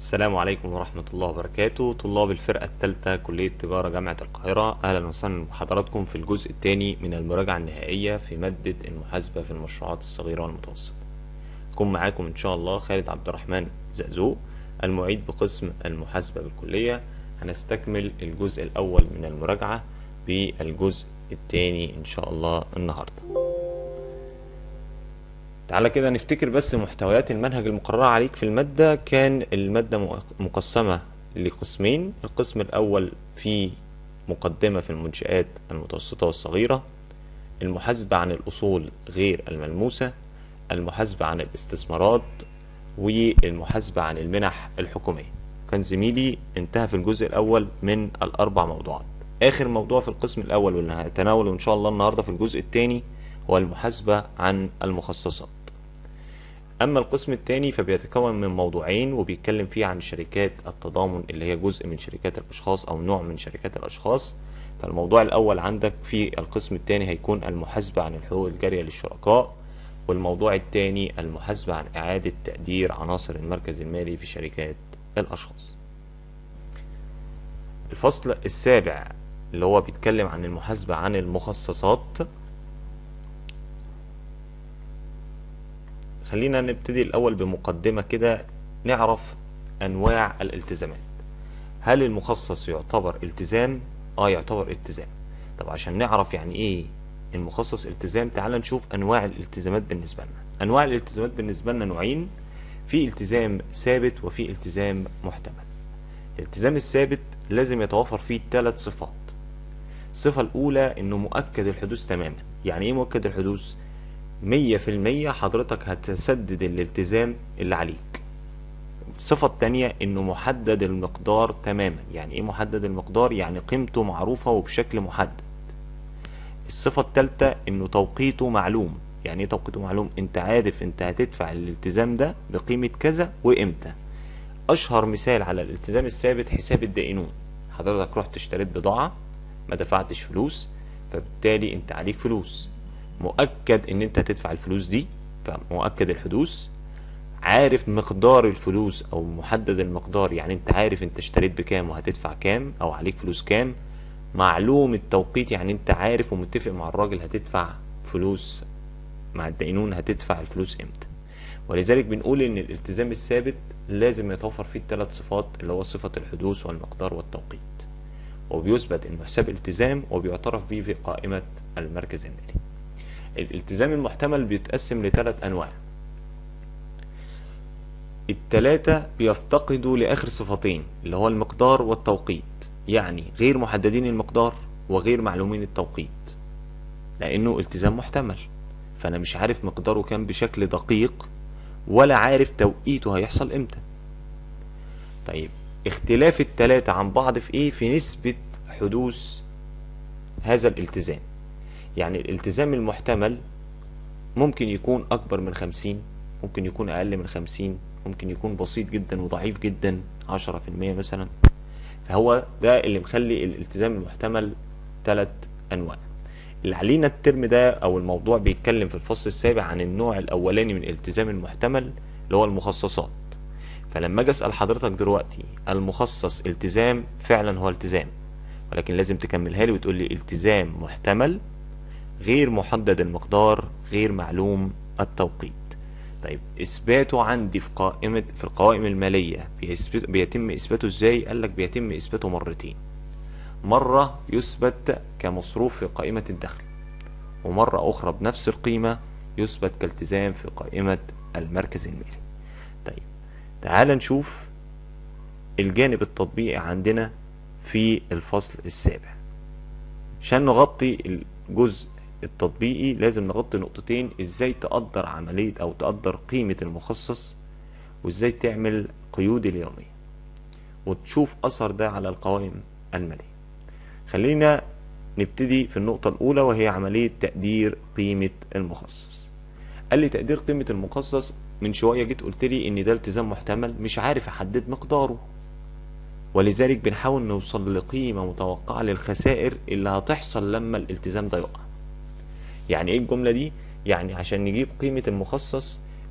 السلام عليكم ورحمة الله وبركاته. طلاب الفرقة الثالثة كلية تجارة جامعة القاهرة، أهلا وسهلا بحضراتكم في الجزء الثاني من المراجعة النهائية في مادة المحاسبة في المشروعات الصغيرة والمتوسطة. أكون معاكم إن شاء الله خالد عبد الرحمن زقزوق، المعيد بقسم المحاسبة بالكلية. هنستكمل الجزء الأول من المراجعة بالجزء الثاني إن شاء الله النهاردة. تعالى كده نفتكر بس محتويات المنهج المقررة عليك في المادة. كان المادة مقسمة لقسمين. القسم الأول فيه مقدمة في المنشآت المتوسطة والصغيرة، المحاسبة عن الأصول غير الملموسة، المحاسبة عن الاستثمارات، والمحاسبة عن المنح الحكومية. كان زميلي انتهى في الجزء الأول من الأربع موضوعات. آخر موضوع في القسم الأول واللي هنتناوله إن شاء الله النهاردة في الجزء الثاني هو المحاسبة عن المخصصات. أما القسم الثاني فبيتكون من موضوعين وبيتكلم فيه عن شركات التضامن اللي هي جزء من شركات الأشخاص أو نوع من شركات الأشخاص. فالموضوع الأول عندك في القسم الثاني هيكون المحاسبة عن الحقوق الجارية للشركاء، والموضوع الثاني المحاسبة عن إعادة تقدير عناصر المركز المالي في شركات الأشخاص. الفصل السابع اللي هو بيتكلم عن المحاسبة عن المخصصات. خلينا نبتدي الأول بمقدمة كده نعرف أنواع الالتزامات. هل المخصص يعتبر التزام؟ يعتبر التزام. طب عشان نعرف يعني إيه المخصص التزام، تعال نشوف أنواع الالتزامات بالنسبة لنا. أنواع الالتزامات بالنسبة لنا نوعين، في التزام ثابت وفي التزام محتمل. الالتزام الثابت لازم يتوفر فيه 3 صفات. الصفة الأولى إنه مؤكد الحدوث تماما. يعني إيه مؤكد الحدوث؟ 100% حضرتك هتسدد الالتزام اللي عليك. الصفة التانية انه محدد المقدار تماما. يعني ايه محدد المقدار؟ يعني قيمته معروفة وبشكل محدد. الصفة التالتة انه توقيته معلوم. يعني ايه توقيته معلوم؟ انت عارف انت هتدفع الالتزام ده بقيمة كذا وامتى. اشهر مثال على الالتزام الثابت حساب الدائنون. حضرتك رحت اشتريت بضاعة، ما دفعتش فلوس، فبالتالي انت عليك فلوس، مؤكد ان انت هتدفع الفلوس دي، فمؤكد الحدوث. عارف مقدار الفلوس او محدد المقدار، يعني انت عارف انت اشتريت بكام وهتدفع كام او عليك فلوس كام. معلوم التوقيت، يعني انت عارف ومتفق مع الراجل هتدفع فلوس، مع الدينون هتدفع الفلوس امتى. ولذلك بنقول ان الالتزام الثابت لازم يتوفر فيه ال3 صفات، اللي هو صفة الحدوث والمقدار والتوقيت، وبيثبت انه حساب التزام وبيعترف به في قائمة المركز المالي. الالتزام المحتمل بيتقسم ل3 انواع. ال3 بيفتقدوا لاخر صفتين، اللي هو المقدار والتوقيت. يعني غير محددين المقدار وغير معلومين التوقيت، لانه التزام محتمل، فانا مش عارف مقداره كام بشكل دقيق ولا عارف توقيته هيحصل امتى. طيب اختلاف ال3 عن بعض في ايه؟ في نسبة حدوث هذا الالتزام. يعني الالتزام المحتمل ممكن يكون اكبر من 50، ممكن يكون اقل من 50، ممكن يكون بسيط جدا وضعيف جدا 10% مثلا. فهو ده اللي مخلي الالتزام المحتمل 3 انواع. اللي علينا الترم ده او الموضوع بيتكلم في الفصل السابع عن النوع الاولاني من الالتزام المحتمل اللي هو المخصصات. فلما اجي اسال حضرتك دلوقتي المخصص التزام، فعلا هو التزام، ولكن لازم تكملها لي وتقول لي التزام محتمل غير محدد المقدار غير معلوم التوقيت. طيب اثباته عندي في القوائم المالية بيتم اثباته ازاي؟ قال لك بيتم اثباته مرتين. مرة يثبت كمصروف في قائمة الدخل، ومرة اخرى بنفس القيمة يثبت كالتزام في قائمة المركز المالي. طيب تعال نشوف الجانب التطبيقي عندنا في الفصل السابع. عشان نغطي الجزء التطبيقي لازم نغطي نقطتين: ازاي تقدر عملية او تقدر قيمة المخصص، وازاي تعمل قيود اليومية وتشوف اثر ده على القوائم المالية. خلينا نبتدي في النقطة الاولى وهي عملية تقدير قيمة المخصص. قال لي تقدير قيمة المخصص، من شوية جيت قلت لي ان ده التزام محتمل مش عارف احدد مقداره، ولذلك بنحاول نوصل لقيمة متوقعة للخسائر اللي هتحصل لما الالتزام ده يقع. يعني ايه الجملة دي؟ يعني عشان نجيب قيمة المخصص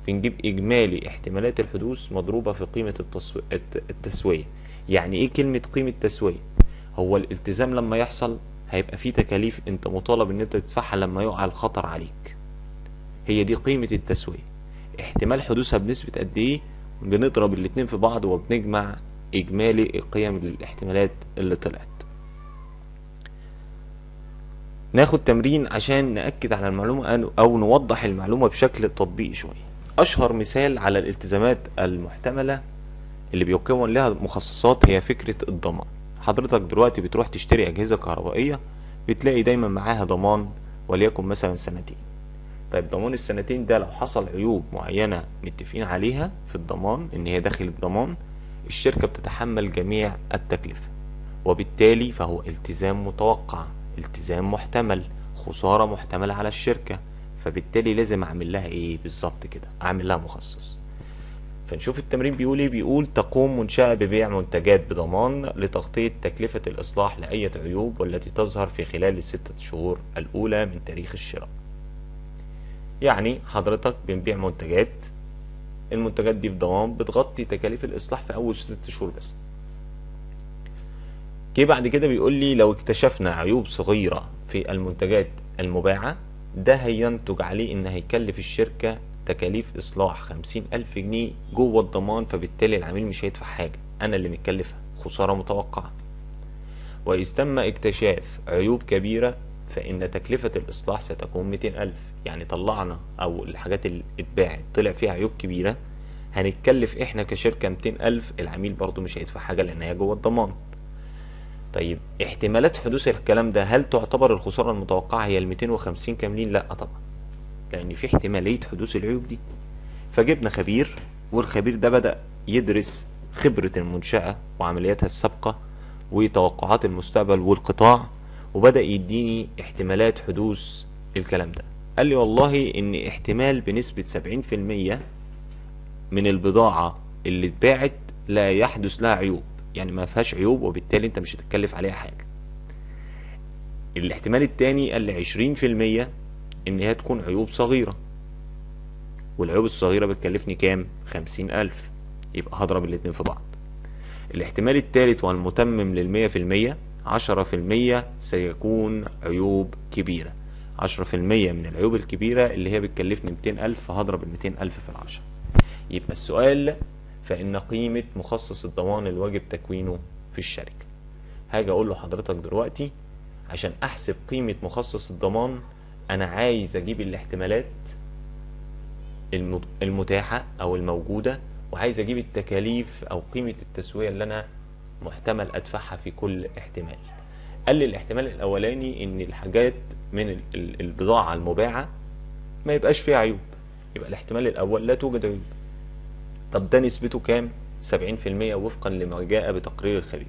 بنجيب إجمالي احتمالات الحدوث مضروبة في قيمة التسوية. يعني إيه كلمة قيمة تسوية؟ هو الالتزام لما يحصل هيبقى فيه تكاليف أنت مطالب إن أنت تدفعها لما يقع الخطر عليك، هي دي قيمة التسوية. احتمال حدوثها بنسبة قد إيه؟ بنضرب الاتنين في بعض وبنجمع إجمالي قيم الاحتمالات اللي طلعت. ناخد تمرين عشان نأكد على المعلومة أو نوضح المعلومة بشكل تطبيقي شوية. أشهر مثال على الالتزامات المحتملة اللي بيكون لها مخصصات هي فكرة الضمان. حضرتك دلوقتي بتروح تشتري أجهزة كهربائية، بتلاقي دايما معاها ضمان وليكن مثلا سنتين. طيب ضمان السنتين ده لو حصل عيوب معينة متفقين عليها في الضمان ان هي داخل الضمان، الشركة بتتحمل جميع التكلفة، وبالتالي فهو التزام متوقع، التزام محتمل، خسارة محتملة على الشركة، فبالتالي لازم اعمل لها ايه بالظبط كده؟ اعمل لها مخصص. فنشوف التمرين بيقول ايه. بيقول تقوم منشأة ببيع منتجات بضمان لتغطية تكلفة الإصلاح لأي عيوب والتي تظهر في خلال الستة شهور الأولى من تاريخ الشراء. يعني حضرتك بنبيع منتجات، المنتجات دي بضمان بتغطي تكاليف الإصلاح في أول 6 شهور بس. جه بعد كده بيقول لي لو اكتشفنا عيوب صغيرة في المنتجات المباعة، ده هينتج عليه إن هيكلف الشركة تكاليف إصلاح 50,000 جنيه جوه الضمان، فبالتالي العميل مش هيدفع حاجة، أنا اللي متكلفها، خسارة متوقعة. وإذا تم اكتشاف عيوب كبيرة فإن تكلفة الإصلاح ستكون 200,000. يعني طلعنا أو الحاجات اللي اتباعت طلع فيها عيوب كبيرة، هنتكلف إحنا كشركة 200,000، العميل برضو مش هيدفع حاجة لأن هي جوه الضمان. طيب احتمالات حدوث الكلام ده هل تعتبر الخسارة المتوقعة هي 250 كاملين؟ لا طبعا، لأن في احتمالية حدوث العيوب دي. فجبنا خبير، والخبير ده بدأ يدرس خبرة المنشأة وعملياتها السابقة وتوقعات المستقبل والقطاع، وبدأ يديني احتمالات حدوث الكلام ده. قال لي والله ان احتمال بنسبة 70% من البضاعة اللي اتباعت لا يحدث لها عيوب، يعني ما فيهاش عيوب وبالتالي انت مش هتتكلف عليها حاجة. الاحتمال التاني قال لي 20% ان هي تكون عيوب صغيرة، والعيوب الصغيرة بتكلفني كام؟ 50,000، يبقى هضرب الاتنين في بعض. الاحتمال الثالث والمتمم لل100%، 10% سيكون عيوب كبيرة. 10% من العيوب الكبيرة اللي هي بتكلفني 200,000، فهضرب 200,000 في 10. يبقى السؤال فإن قيمة مخصص الضمان الواجب تكوينه في الشركة. هاجي أقول له حضرتك دلوقتي عشان أحسب قيمة مخصص الضمان أنا عايز أجيب الاحتمالات المتاحة أو الموجودة، وعايز أجيب التكاليف أو قيمة التسوية اللي أنا محتمل أدفعها في كل احتمال. قال لي الاحتمال الأولاني إن الحاجات من البضاعة المباعة ما يبقاش فيها عيوب، يبقى الاحتمال الأول لا توجد عيوب. طب ده نسبته كام؟ 70% وفقا لما جاء بتقرير الخبير.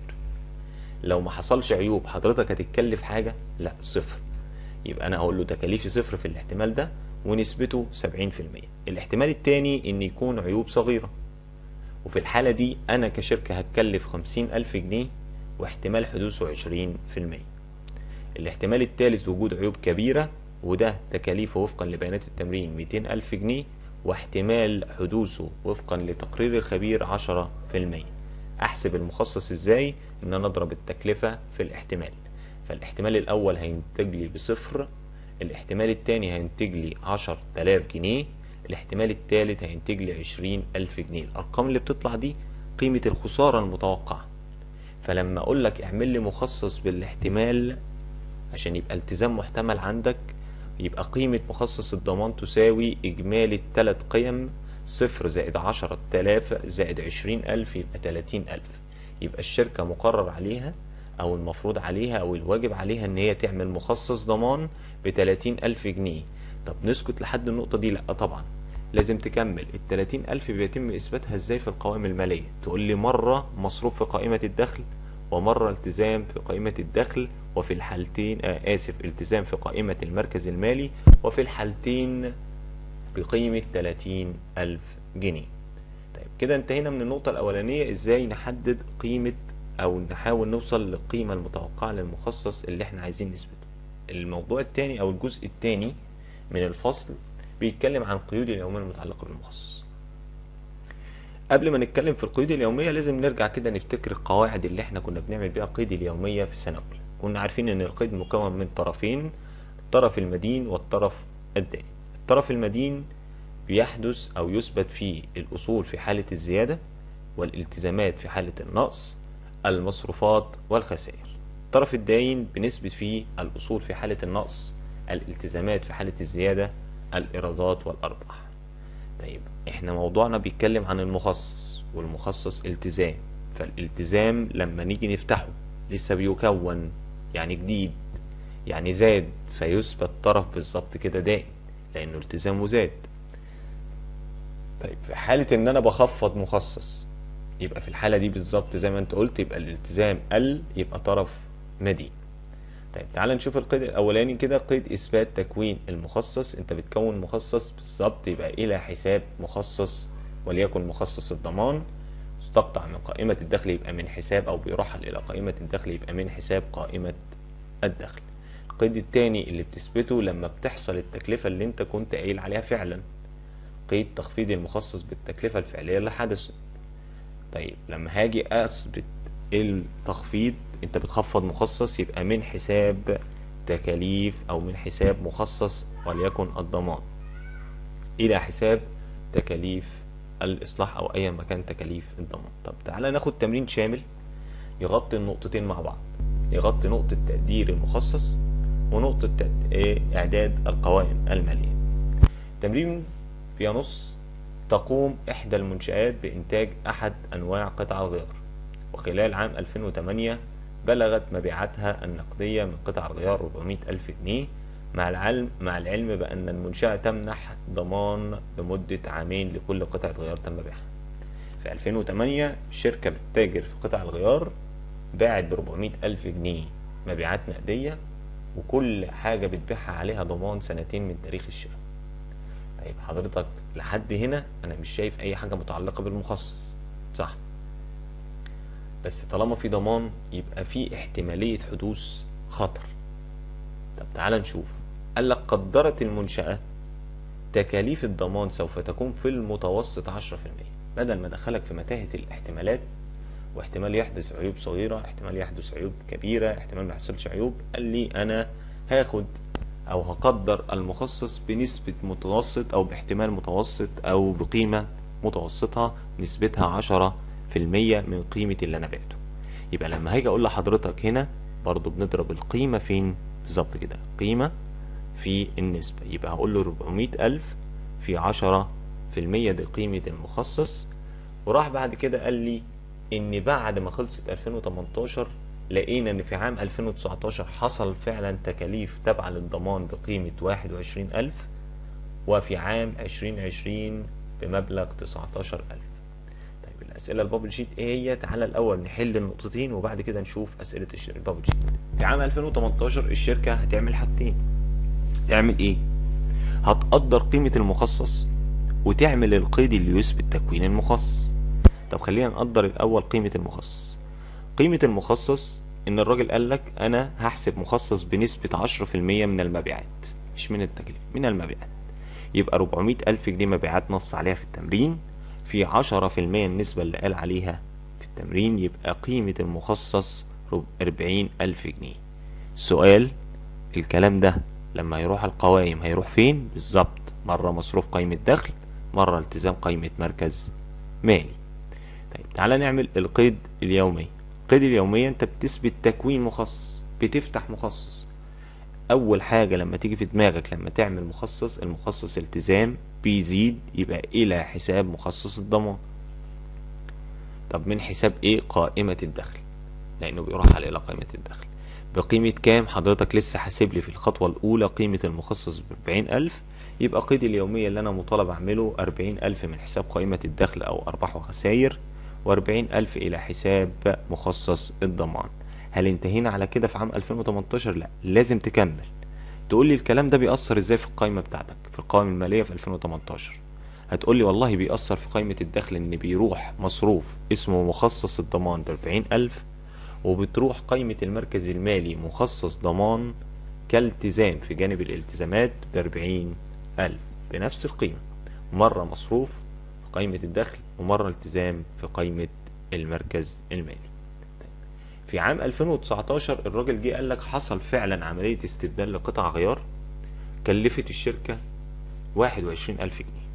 لو ما حصلش عيوب حضرتك هتتكلف حاجة؟ لا، صفر. يبقى أنا هقول له تكاليفي صفر في الاحتمال ده ونسبته 70%. الاحتمال التاني إن يكون عيوب صغيرة، وفي الحالة دي أنا كشركة هتكلف 50,000 جنيه واحتمال حدوثه 20%. الاحتمال الثالث وجود عيوب كبيرة، وده تكاليفه وفقا لبيانات التمرين 200,000 جنيه واحتمال حدوثه وفقا لتقرير الخبير 10%. أحسب المخصص إزاي؟ إن أنا أضرب التكلفة في الاحتمال. فالاحتمال الأول هينتج لي بصفر، الاحتمال الثاني هينتج لي 10,000 جنيه، الاحتمال الثالث هينتج لي 20,000 جنيه. الأرقام اللي بتطلع دي قيمة الخسارة المتوقعة. فلما أقول لك اعمل لي مخصص بالاحتمال عشان يبقى التزام محتمل عندك، يبقى قيمة مخصص الضمان تساوي إجمالي الثلاث قيم، 0 زائد 10,000 زائد 20,000 يبقى 30,000. يبقى الشركة مقرر عليها أو المفروض عليها أو الواجب عليها إن هي تعمل مخصص ضمان ب30,000 جنيه. طب نسكت لحد النقطة دي؟ لأ طبعا، لازم تكمل. ال30,000 بيتم إثباتها إزاي في القوائم المالية؟ تقول لي مرة مصروف في قائمة الدخل، ومرة التزام في قائمة الدخل، وفي الحالتين التزام في قائمة المركز المالي، وفي الحالتين بقيمة 30,000 جنيه. طيب كده انتهينا من النقطة الأولانية، إزاي نحدد قيمة أو نحاول نوصل للقيمة المتوقعة للمخصص اللي احنا عايزين نثبته. الموضوع التاني أو الجزء التاني من الفصل بيتكلم عن القيود اليومية المتعلقة بالمخصص. قبل ما نتكلم في القيود اليومية لازم نرجع كده نفتكر القواعد اللي احنا كنا بنعمل بيها القيد اليومية في سنة أولى. كنا عارفين إن القيد مكون من طرفين، الطرف المدين والطرف الدائن. الطرف المدين بيحدث أو يثبت فيه الأصول في حالة الزيادة، والالتزامات في حالة النقص، المصروفات والخسائر. الطرف الدائن بنثبت فيه الأصول في حالة النقص، الالتزامات في حالة الزيادة، الإيرادات والأرباح. طيب احنا موضوعنا بيتكلم عن المخصص، والمخصص التزام، فالالتزام لما نيجي نفتحه لسه بيكون، يعني جديد، يعني زاد، فيثبت طرف بالظبط كده دائم لأنه التزامه زاد. طيب في حالة إن أنا بخفض مخصص، يبقى في الحالة دي بالظبط زي ما أنت قلت، يبقى الالتزام قل، يبقى طرف مدين. طيب تعال نشوف القيد الأولاني كده، قيد إثبات تكوين المخصص. أنت بتكون مخصص بالظبط، يبقى إلى حساب مخصص، وليكن مخصص الضمان، مستقطع من قائمة الدخل يبقى من حساب، أو بيرحل إلى قائمة الدخل يبقى من حساب قائمة الدخل. القيد التاني اللي بتثبته لما بتحصل التكلفة اللي أنت كنت قايل عليها فعلا، قيد تخفيض المخصص بالتكلفة الفعلية اللي حدثت. طيب لما هاجي اثبت التخفيض، انت بتخفض مخصص يبقى من حساب تكاليف او من حساب مخصص وليكن الضمان الى حساب تكاليف الاصلاح او ايا ما كان تكاليف الضمان. طب تعالى ناخد تمرين شامل يغطي النقطتين مع بعض، يغطي نقطة تقدير المخصص ونقطة اعداد القوائم المالية. تمرين بينص: تقوم إحدى المنشآت بإنتاج أحد أنواع قطع الغيار، وخلال عام 2008 بلغت مبيعاتها النقدية من قطع الغيار 400,000 جنيه، مع العلم بأن المنشأة تمنح ضمان لمدة عامين لكل قطعة غيار تم بيعها. في 2008 شركة بتتاجر في قطع الغيار باعت ب400,000 جنيه مبيعات نقدية، وكل حاجة بتبيعها عليها ضمان سنتين من تاريخ الشراء. طيب حضرتك لحد هنا انا مش شايف اي حاجة متعلقة بالمخصص، صح؟ بس طالما في ضمان يبقى في احتمالية حدوث خطر. طب تعال نشوف. قال لك قدرت المنشأة تكاليف الضمان سوف تكون في المتوسط 10%. بدل ما دخلك في متاهة الاحتمالات، واحتمال يحدث عيوب صغيرة، احتمال يحدث عيوب كبيرة، احتمال ما يحصلش عيوب، قال لي انا هاخد او هقدر المخصص بنسبة متوسط او باحتمال متوسط او بقيمة متوسطة نسبتها 10% من قيمة اللي انا بعته. يبقى لما هاجي اقول لحضرتك هنا برضو بنضرب القيمة فين بالظبط كده، قيمة في النسبة، يبقى هقول له 400,000 في 10%، دي قيمة المخصص. وراح بعد كده قال لي ان بعد ما خلصت 2018 لقينا ان في عام 2019 حصل فعلا تكاليف تابعة للضمان بقيمة 21,000، وفي عام 2020 بمبلغ 19,000. طيب الأسئلة البابل شيت ايه هي؟ تعالى الأول نحل النقطتين وبعد كده نشوف أسئلة البابل شيت. في عام 2018 الشركة هتعمل حاجتين. تعمل ايه؟ هتقدر قيمة المخصص وتعمل القيد اللي يثبت تكوين المخصص. طب خلينا نقدر الأول قيمة المخصص. قيمة المخصص ان الراجل قال لك انا هحسب مخصص بنسبة 10% من المبيعات، مش من التكلفة، من المبيعات. يبقى 400,000 جنيه مبيعات نص عليها في التمرين، في 10% النسبة اللي قال عليها في التمرين، يبقى قيمة المخصص 40,000 جنيه. السؤال: الكلام ده لما يروح القوائم هيروح فين بالظبط؟ مرة مصروف قائمة دخل، مرة التزام قائمة مركز مالي. طيب تعالى نعمل القيد اليومي. القيد اليومية انت بتثبت تكوين مخصص، بتفتح مخصص. اول حاجة لما تيجي في دماغك لما تعمل مخصص، المخصص التزام بيزيد يبقى الى حساب مخصص الضمان. طب من حساب ايه؟ قائمة الدخل، لانه بيروح الى قائمة الدخل. بقيمة كام؟ حضرتك لسه حاسب لي في الخطوة الاولى قيمة المخصص ب40,000، يبقى قيد اليومية اللي انا مطالب اعمله 40,000 من حساب قائمة الدخل او ارباح وخسائر، و40,000 إلى حساب مخصص الضمان. هل انتهينا على كده في عام 2018؟ لا، لازم تكمل. تقول لي الكلام ده بيأثر ازاي في القائمة بتاعتك في القوائم المالية في 2018؟ هتقول لي والله بيأثر في قائمة الدخل ان بيروح مصروف اسمه مخصص الضمان ب40,000، وبتروح قائمة المركز المالي مخصص ضمان كالتزام في جانب الالتزامات ب40,000. بنفس القيمة، مرة مصروف في قائمة الدخل ومرة التزام في قائمة المركز المالي. في عام 2019 الراجل جه قال لك حصل فعلا عملية استبدال لقطع غيار كلفت الشركة 21,000 جنيه.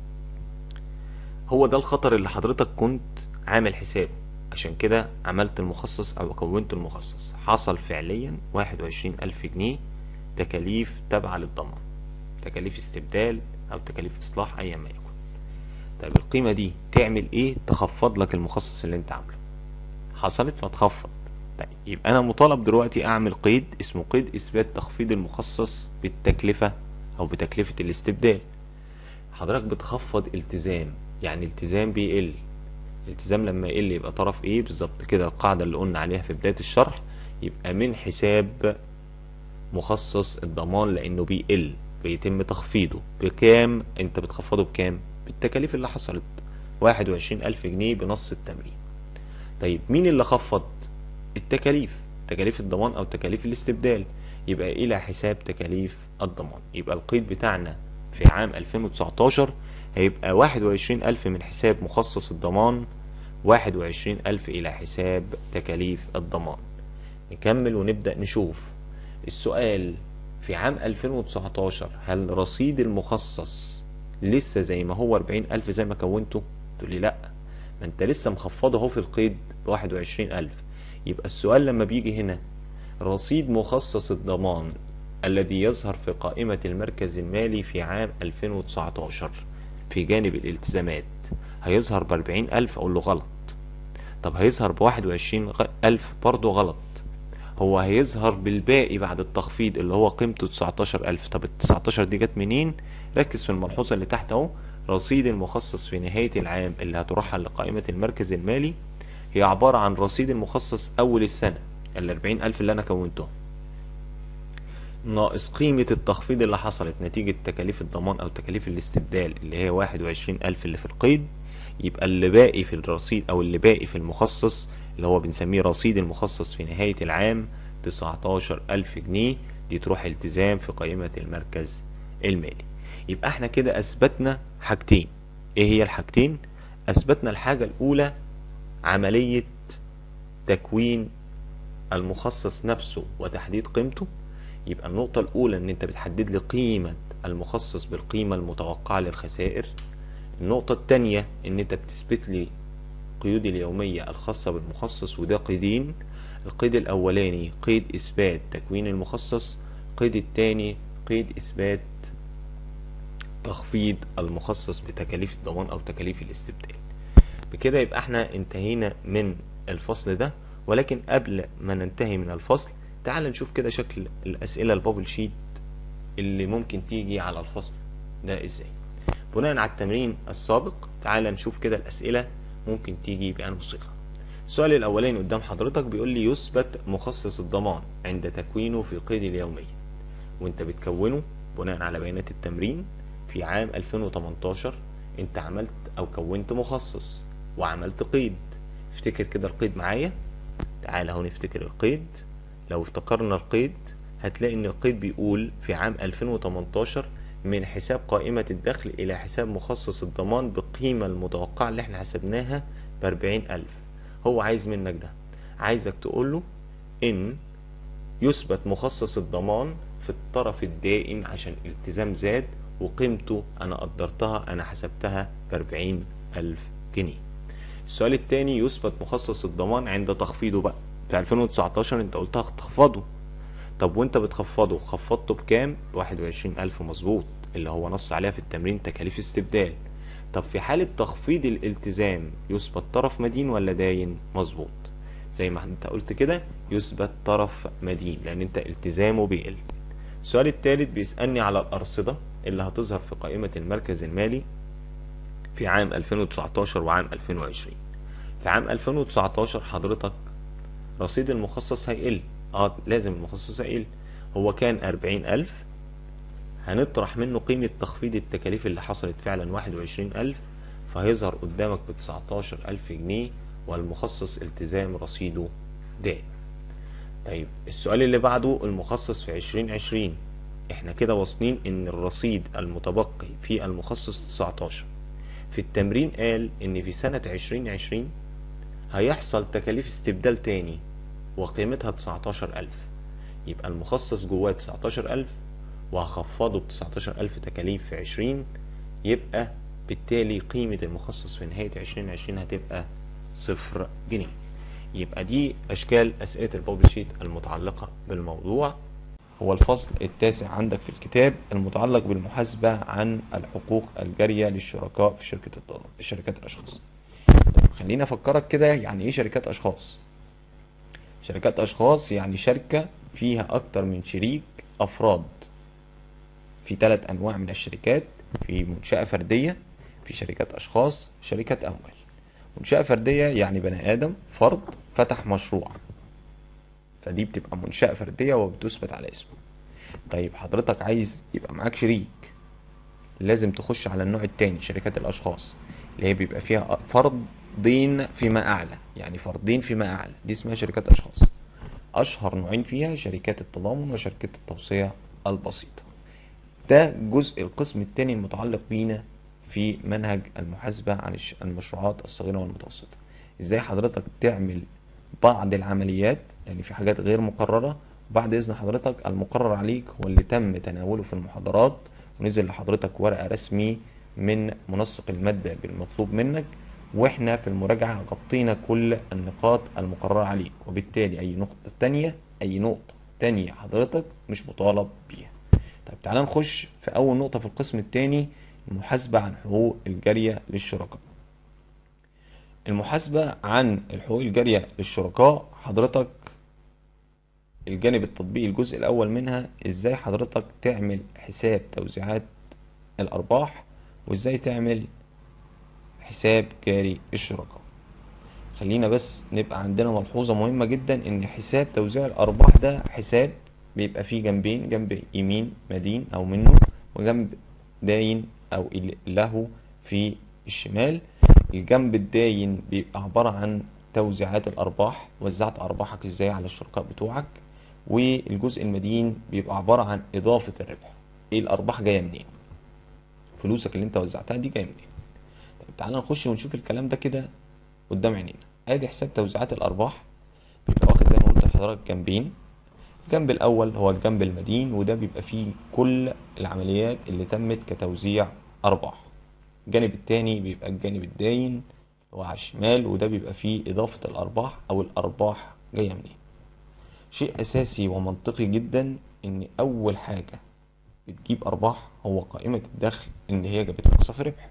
هو ده الخطر اللي حضرتك كنت عامل حسابه، عشان كده عملت المخصص أو كونت المخصص. حصل فعليا 21,000 جنيه تكاليف تابعة للضمان، تكاليف استبدال أو تكاليف إصلاح أيا ما يكن. طيب القيمة دي تعمل إيه؟ تخفض لك المخصص اللي أنت عامله. حصلت فتخفض. طيب يبقى أنا مطالب دلوقتي أعمل قيد اسمه قيد إثبات تخفيض المخصص بالتكلفة أو بتكلفة الاستبدال. حضرتك بتخفض التزام، يعني التزام بيقل. التزام لما يقل يبقى طرف ايه بالظبط كده؟ القاعدة اللي قلنا عليها في بداية الشرح، يبقى من حساب مخصص الضمان لانه بيقل بيتم تخفيضه. بكام؟ انت بتخفضه بكام؟ بالتكاليف اللي حصلت 21,000 جنيه بنص التمرين. طيب مين اللي خفض؟ التكاليف، تكاليف الضمان او تكاليف الاستبدال، يبقى الى حساب تكاليف الضمان. يبقى القيد بتاعنا في عام 2019 هيبقى 21,000 من حساب مخصص الضمان، 21,000 إلى حساب تكاليف الضمان. نكمل ونبدأ نشوف السؤال. في عام 2019 هل رصيد المخصص لسه زي ما هو 40,000 زي ما كونته؟ تقول لي لأ، ما انت لسه مخفضه اهو في القيد ب21,000. يبقى السؤال لما بيجي هنا رصيد مخصص الضمان الذي يظهر في قائمة المركز المالي في عام 2019 في جانب الالتزامات هيظهر ب40,000؟ أقول له غلط. طب هيظهر ب21,000؟ برضه غلط. هو هيظهر بالباقي بعد التخفيض اللي هو قيمته 19,000. طب ال19 دي جت منين؟ ركز في الملحوظة اللي تحت اهو. رصيد المخصص في نهاية العام اللي هترحل لقائمة المركز المالي هي عبارة عن رصيد المخصص أول السنة ال40,000 اللي أنا كونته ناقص قيمة التخفيض اللي حصلت نتيجة تكاليف الضمان أو تكاليف الاستبدال اللي هي 21,000 اللي في القيد. يبقى اللي باقي في الرصيد أو اللي باقي في المخصص اللي هو بنسميه رصيد المخصص في نهاية العام 19,000 جنيه. دي تروح التزام في قائمة المركز المالي. يبقى احنا كده أثبتنا حاجتين. ايه هي الحاجتين؟ أثبتنا الحاجة الأولى عملية تكوين المخصص نفسه وتحديد قيمته. يبقى النقطة الأولى إن أنت بتحدد لي قيمة المخصص بالقيمة المتوقعة للخسائر. النقطة التانية إن أنت بتثبت لي قيودي اليومية الخاصة بالمخصص، وده قيدين. القيد الأولاني قيد إثبات تكوين المخصص، القيد التاني قيد إثبات تخفيض المخصص بتكاليف الضمان أو تكاليف الاستبدال. بكده يبقى احنا انتهينا من الفصل ده. ولكن قبل ما ننتهي من الفصل تعال نشوف كده شكل الأسئلة البابل شيت اللي ممكن تيجي على الفصل ده ازاي. بناء على التمرين السابق تعال نشوف كده الأسئلة ممكن تيجي بأنه صيغة. السؤال الأولاني قدام حضرتك بيقول لي يثبت مخصص الضمان عند تكوينه في قيد اليومية. وانت بتكونه بناء على بيانات التمرين في عام 2018 انت عملت او كونت مخصص وعملت قيد. افتكر كده القيد معايا. تعال اهو نفتكر القيد. لو افتكرنا القيد هتلاقي ان القيد بيقول في عام 2018 من حساب قائمة الدخل الى حساب مخصص الضمان بالقيمة المتوقعة اللي احنا حسبناها ب40,000. هو عايز منك ده، عايزك تقوله ان يثبت مخصص الضمان في الطرف الدائم عشان الالتزام زاد وقيمته انا قدرتها انا حسبتها ب40,000 جنيه. السؤال التاني يثبت مخصص الضمان عند تخفيضه بقى. في 2019 انت قلتها تخفضه. طب وانت بتخفضه خفضته بكام؟ 21,000 مظبوط، اللي هو نص عليها في التمرين تكاليف استبدال. طب في حالة تخفيض الالتزام يثبت طرف مدين ولا داين؟ مظبوط، زي ما انت قلت كده يثبت طرف مدين لان انت التزامه بيقل. السؤال الثالث بيسألني على الأرصدة اللي هتظهر في قائمة المركز المالي في عام 2019 وعام 2020. في عام 2019 حضرتك رصيد المخصص هيقل. لازم المخصص هيقل. هو كان 40,000، هنطرح منه قيمة تخفيض التكاليف اللي حصلت فعلا 21,000، فهيظهر قدامك ب19,000 جنيه والمخصص التزام رصيده دائم. طيب السؤال اللي بعده المخصص في 2020 احنا كده واصلين ان الرصيد المتبقي في المخصص 19. في التمرين قال ان في سنة 2020 هيحصل تكاليف استبدال تاني وقيمتها 19,000. يبقى المخصص جواه 19,000 وهخفضه ب19,000 تكاليف في 20، يبقى بالتالي قيمة المخصص في نهاية 2020 هتبقى 0 جنيه. يبقى دي أشكال أسئلة البابل شيت المتعلقة بالموضوع. هو الفصل التاسع عندك في الكتاب المتعلق بالمحاسبة عن الحقوق الجارية للشركاء في شركات الأشخاص. طب خلينا أفكرك كده، يعني إيه شركات أشخاص؟ شركات أشخاص يعني شركة فيها أكتر من شريك أفراد. في 3 أنواع من الشركات: في منشأة فردية، في شركات أشخاص، شركة أموال. منشأة فردية يعني بني آدم فرد فتح مشروع، فدي بتبقى منشأة فردية وبتثبت على اسمه. طيب حضرتك عايز يبقى معاك شريك، لازم تخش على النوع التاني، شركات الأشخاص، اللي هي بيبقى فيها فردين فيما أعلى، يعني فردين فيما أعلى، دي اسمها شركات أشخاص. أشهر نوعين فيها شركات التضامن وشركة التوصية البسيطة. ده جزء القسم التاني المتعلق بينا في منهج المحاسبة عن المشروعات الصغيرة والمتوسطة. ازاي حضرتك تعمل بعض العمليات، يعني في حاجات غير مقررة، وبعد اذن حضرتك المقرر عليك هو اللي تم تناوله في المحاضرات ونزل لحضرتك ورقة رسمي من منسق المادة بالمطلوب منك، واحنا في المراجعة غطينا كل النقاط المقررة عليك، وبالتالي اي نقطة تانية حضرتك مش مطالب بيها. طيب تعالى نخش في اول نقطة في القسم الثاني، المحاسبة عن حقوق الجارية للشركاء. المحاسبة عن الحقوق الجارية للشركاء حضرتك الجانب التطبيقي الجزء الاول منها، ازاي حضرتك تعمل حساب توزيعات الارباح، وازاي تعمل حساب جاري الشركاء. خلينا بس نبقى عندنا ملحوظة مهمة جدا، ان حساب توزيع الارباح ده حساب بيبقى فيه جنبين، جنب يمين مدين او منه، وجنب داين او له في الشمال. الجنب الداين بيبقى عبارة عن توزيعات الارباح، وزعت ارباحك ازاي على الشركاء بتوعك. والجزء المدين بيبقى عبارة عن اضافة الربح، ايه الارباح جاية منين، فلوسك اللي انت وزعتها دي جاية منين. طيب تعالى نخش ونشوف الكلام ده كده قدام عينينا. ادي حساب توزيعات الارباح، بيبقى واخد زي ما قلت لحضرتك جنبين. الجنب الاول هو الجنب المدين، وده بيبقى فيه كل العمليات اللي تمت كتوزيع ارباح. الجانب التاني بيبقى الجانب الداين وعلى الشمال، وده بيبقى فيه اضافة الارباح او الارباح جاية منين. شيء اساسي ومنطقي جدا ان اول حاجة بتجيب ارباح هو قائمة الدخل اللي هي جابت لك صافي ربح.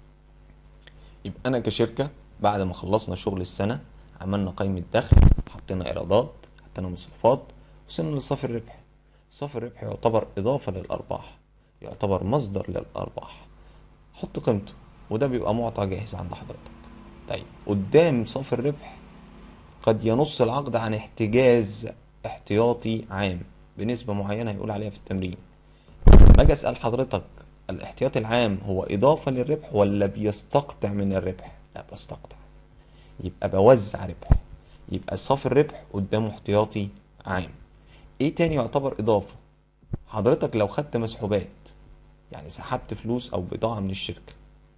يبقى انا كشركة بعد ما خلصنا شغل السنة عملنا قائمة دخل، حطينا ايرادات، حطينا مصروفات، وصلنا لصافي الربح. صافي الربح يعتبر اضافة للارباح، يعتبر مصدر للارباح، حط قيمته، وده بيبقى معطى جاهز عند حضرتك. طيب قدام صافي الربح قد ينص العقد عن احتجاز احتياطي عام بنسبة معينة هيقول عليها في التمرين. لما اجي اسأل حضرتك الاحتياطي العام هو اضافة للربح ولا بيستقطع من الربح؟ لا، بستقطع، يبقى بوزع ربح، يبقى صافي الربح قدامه احتياطي عام. ايه تاني يعتبر اضافة؟ حضرتك لو خدت مسحوبات، يعني سحبت فلوس او بضاعة من الشركة،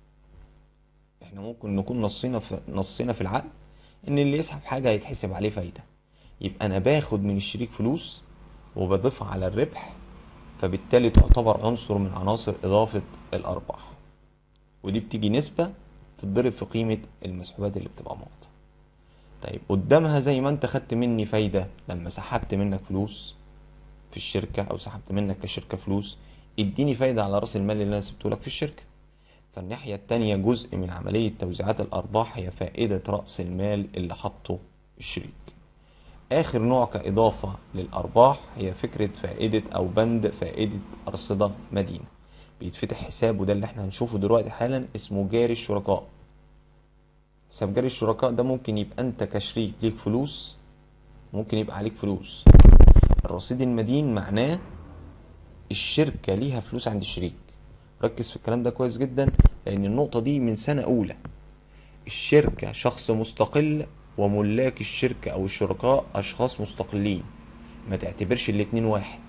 احنا ممكن نكون نصينا في العقد ان اللي يسحب حاجة هيتحسب عليه فايدة، يبقى انا باخد من الشريك فلوس وبضيفها على الربح، فبالتالي تعتبر عنصر من عناصر اضافة الارباح، ودي بتيجي نسبة تتضرب في قيمة المسحوبات اللي بتبقى معطى. طيب قدامها زي ما انت خدت مني فايدة لما سحبت منك فلوس في الشركة، او سحبت منك كشركة فلوس، اديني فايدة على راس المال اللي انا سبته لك في الشركة. فالناحية التانية جزء من عملية توزيعات الارباح هي فائدة رأس المال اللي حطه الشريك. اخر نوع كاضافة للارباح هي فكرة فائدة او بند فائدة ارصدة مدينة، بيتفتح حساب، وده اللي احنا هنشوفه دلوقتي حالا، اسمه جاري الشركاء. حساب جاري الشركاء ده ممكن يبقى انت كشريك ليك فلوس، ممكن يبقى عليك فلوس. الرصيد المدين معناه الشركة ليها فلوس عند الشريك. ركز في الكلام ده كويس جدا، لان النقطة دي من سنة اولى. الشركة شخص مستقل، وملاك الشركة او الشركاء اشخاص مستقلين، ما تعتبرش الاتنين واحد.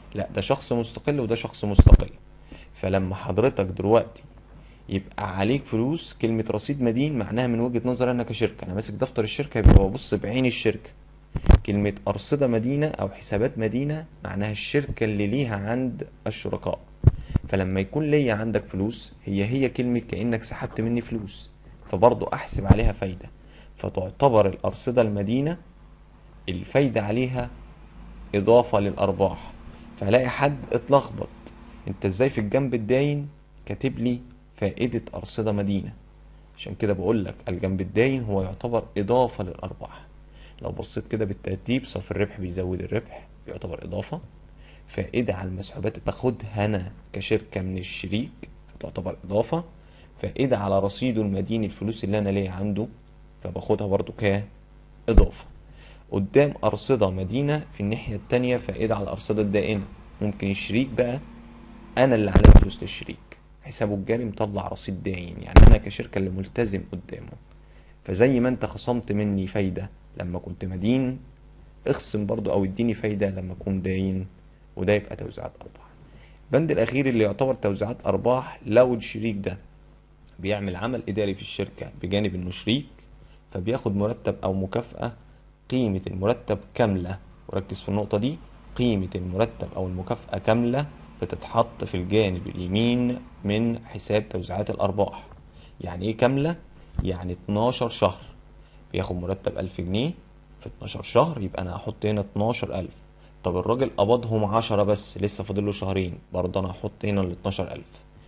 لا، ده شخص مستقل وده شخص مستقل. فلما حضرتك دلوقتي يبقى عليك فلوس، كلمة رصيد مدين معناها من وجهة نظري انا كشركة، انا ماسك دفتر الشركة يبقى ببص بعين الشركة. كلمة أرصدة مدينة أو حسابات مدينة معناها الشركة اللي ليها عند الشركاء. فلما يكون ليا عندك فلوس، هي كلمة كأنك سحبت مني فلوس، فبرضه أحسب عليها فايدة. فتعتبر الأرصدة المدينة الفايدة عليها إضافة للأرباح. فهلاقي حد اتلخبط، انت ازاي في الجنب الداين كاتب لي فائدة أرصدة مدينة؟ عشان كده بقول لك الجنب الداين هو يعتبر إضافة للأرباح. لو بصيت كده بالترتيب، صافي الربح بيزود الربح بيعتبر إضافة، فائدة على المسحوبات باخدها أنا كشركة من الشريك فتعتبر إضافة، فائدة على رصيده المدين الفلوس اللي أنا ليا عنده فباخدها برضو كإضافة. قدام أرصدة مدينة في الناحية التانية فائدة على الأرصدة الدائنة. ممكن الشريك بقى أنا اللي عليا فلوس للشريك، حسابه الجاري مطلع رصيد داين، يعني أنا كشركة اللي ملتزم قدامه. فزي ما أنت خصمت مني فايدة لما كنت مدين، اخصم برضو أو اديني فايدة لما أكون داين، وده يبقى توزيعات أرباح. البند الأخير اللي يعتبر توزيعات أرباح، لو الشريك ده بيعمل عمل إداري في الشركة بجانب إنه شريك، فبياخد مرتب أو مكافأة قيمة المرتب كاملة. وركز في النقطة دي، قيمة المرتب أو المكافأة كاملة بتتحط في الجانب اليمين من حساب توزيعات الأرباح. يعني إيه كاملة؟ يعني 12 شهر بياخد مرتب 1000 جنيه في 12 شهر، يبقى أنا هحط هنا 12000. طب الراجل قبضهم 10 بس، لسه فاضل له شهرين، برضه أنا هحط هنا ال 12000.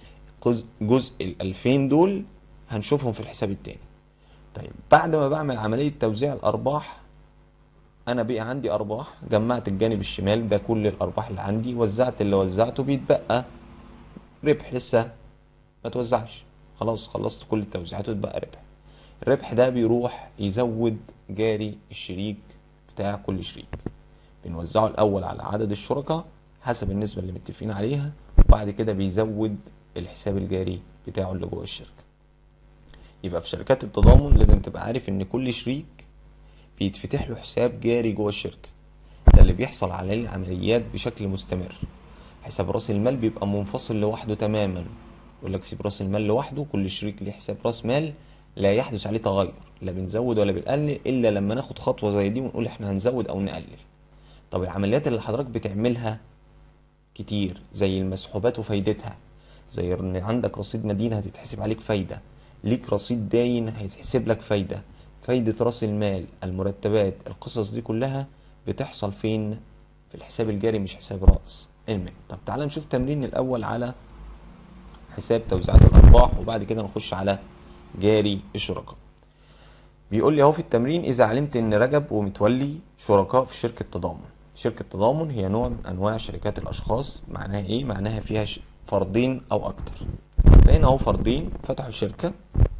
جزء ال2000 دول هنشوفهم في الحساب التاني. طيب بعد ما بعمل عملية توزيع الأرباح، أنا بقى عندي أرباح، جمعت الجانب الشمال ده كل الأرباح اللي عندي، وزعت اللي وزعته، بيتبقى ربح لسه ما توزعش، خلاص خلصت كل التوزيعات واتبقى ربح. الربح ده بيروح يزود جاري الشريك بتاع كل شريك، بنوزعه الأول على عدد الشركاء حسب النسبة اللي متفقين عليها، وبعد كده بيزود الحساب الجاري بتاعه اللي جوه الشركة. يبقى في شركات التضامن لازم تبقى عارف ان كل شريك بيتفتح له حساب جاري جوه الشركة، ده اللي بيحصل عليه العمليات بشكل مستمر. حساب راس المال بيبقى منفصل لوحده تماما، يقول لك سيب راس المال لوحده، كل شريك ليه حساب راس مال لا يحدث عليه تغير، لا بنزود ولا بنقلل الا لما ناخد خطوة زي دي ونقول احنا هنزود او نقلل. طب العمليات اللي حضرتك بتعملها كتير زي المسحوبات وفايدتها، زي ان عندك رصيد مدين هتتحسب عليك فايدة، ليك رصيد داين هيتحسب لك فايدة، فايدة راس المال، المرتبات، القصص دي كلها بتحصل فين؟ في الحساب الجاري مش حساب رأس المال. طب تعالى نشوف تمرين الأول على حساب توزيعات الأرباح، وبعد كده نخش على جاري الشركاء. بيقول لي اهو في التمرين: إذا علمت إن رجب ومتولي شركاء في شركة تضامن. شركة تضامن هي نوع من أنواع شركات الأشخاص. معناها إيه؟ معناها فيها فردين أو أكتر. فهنا أهو فردين فتحوا شركة.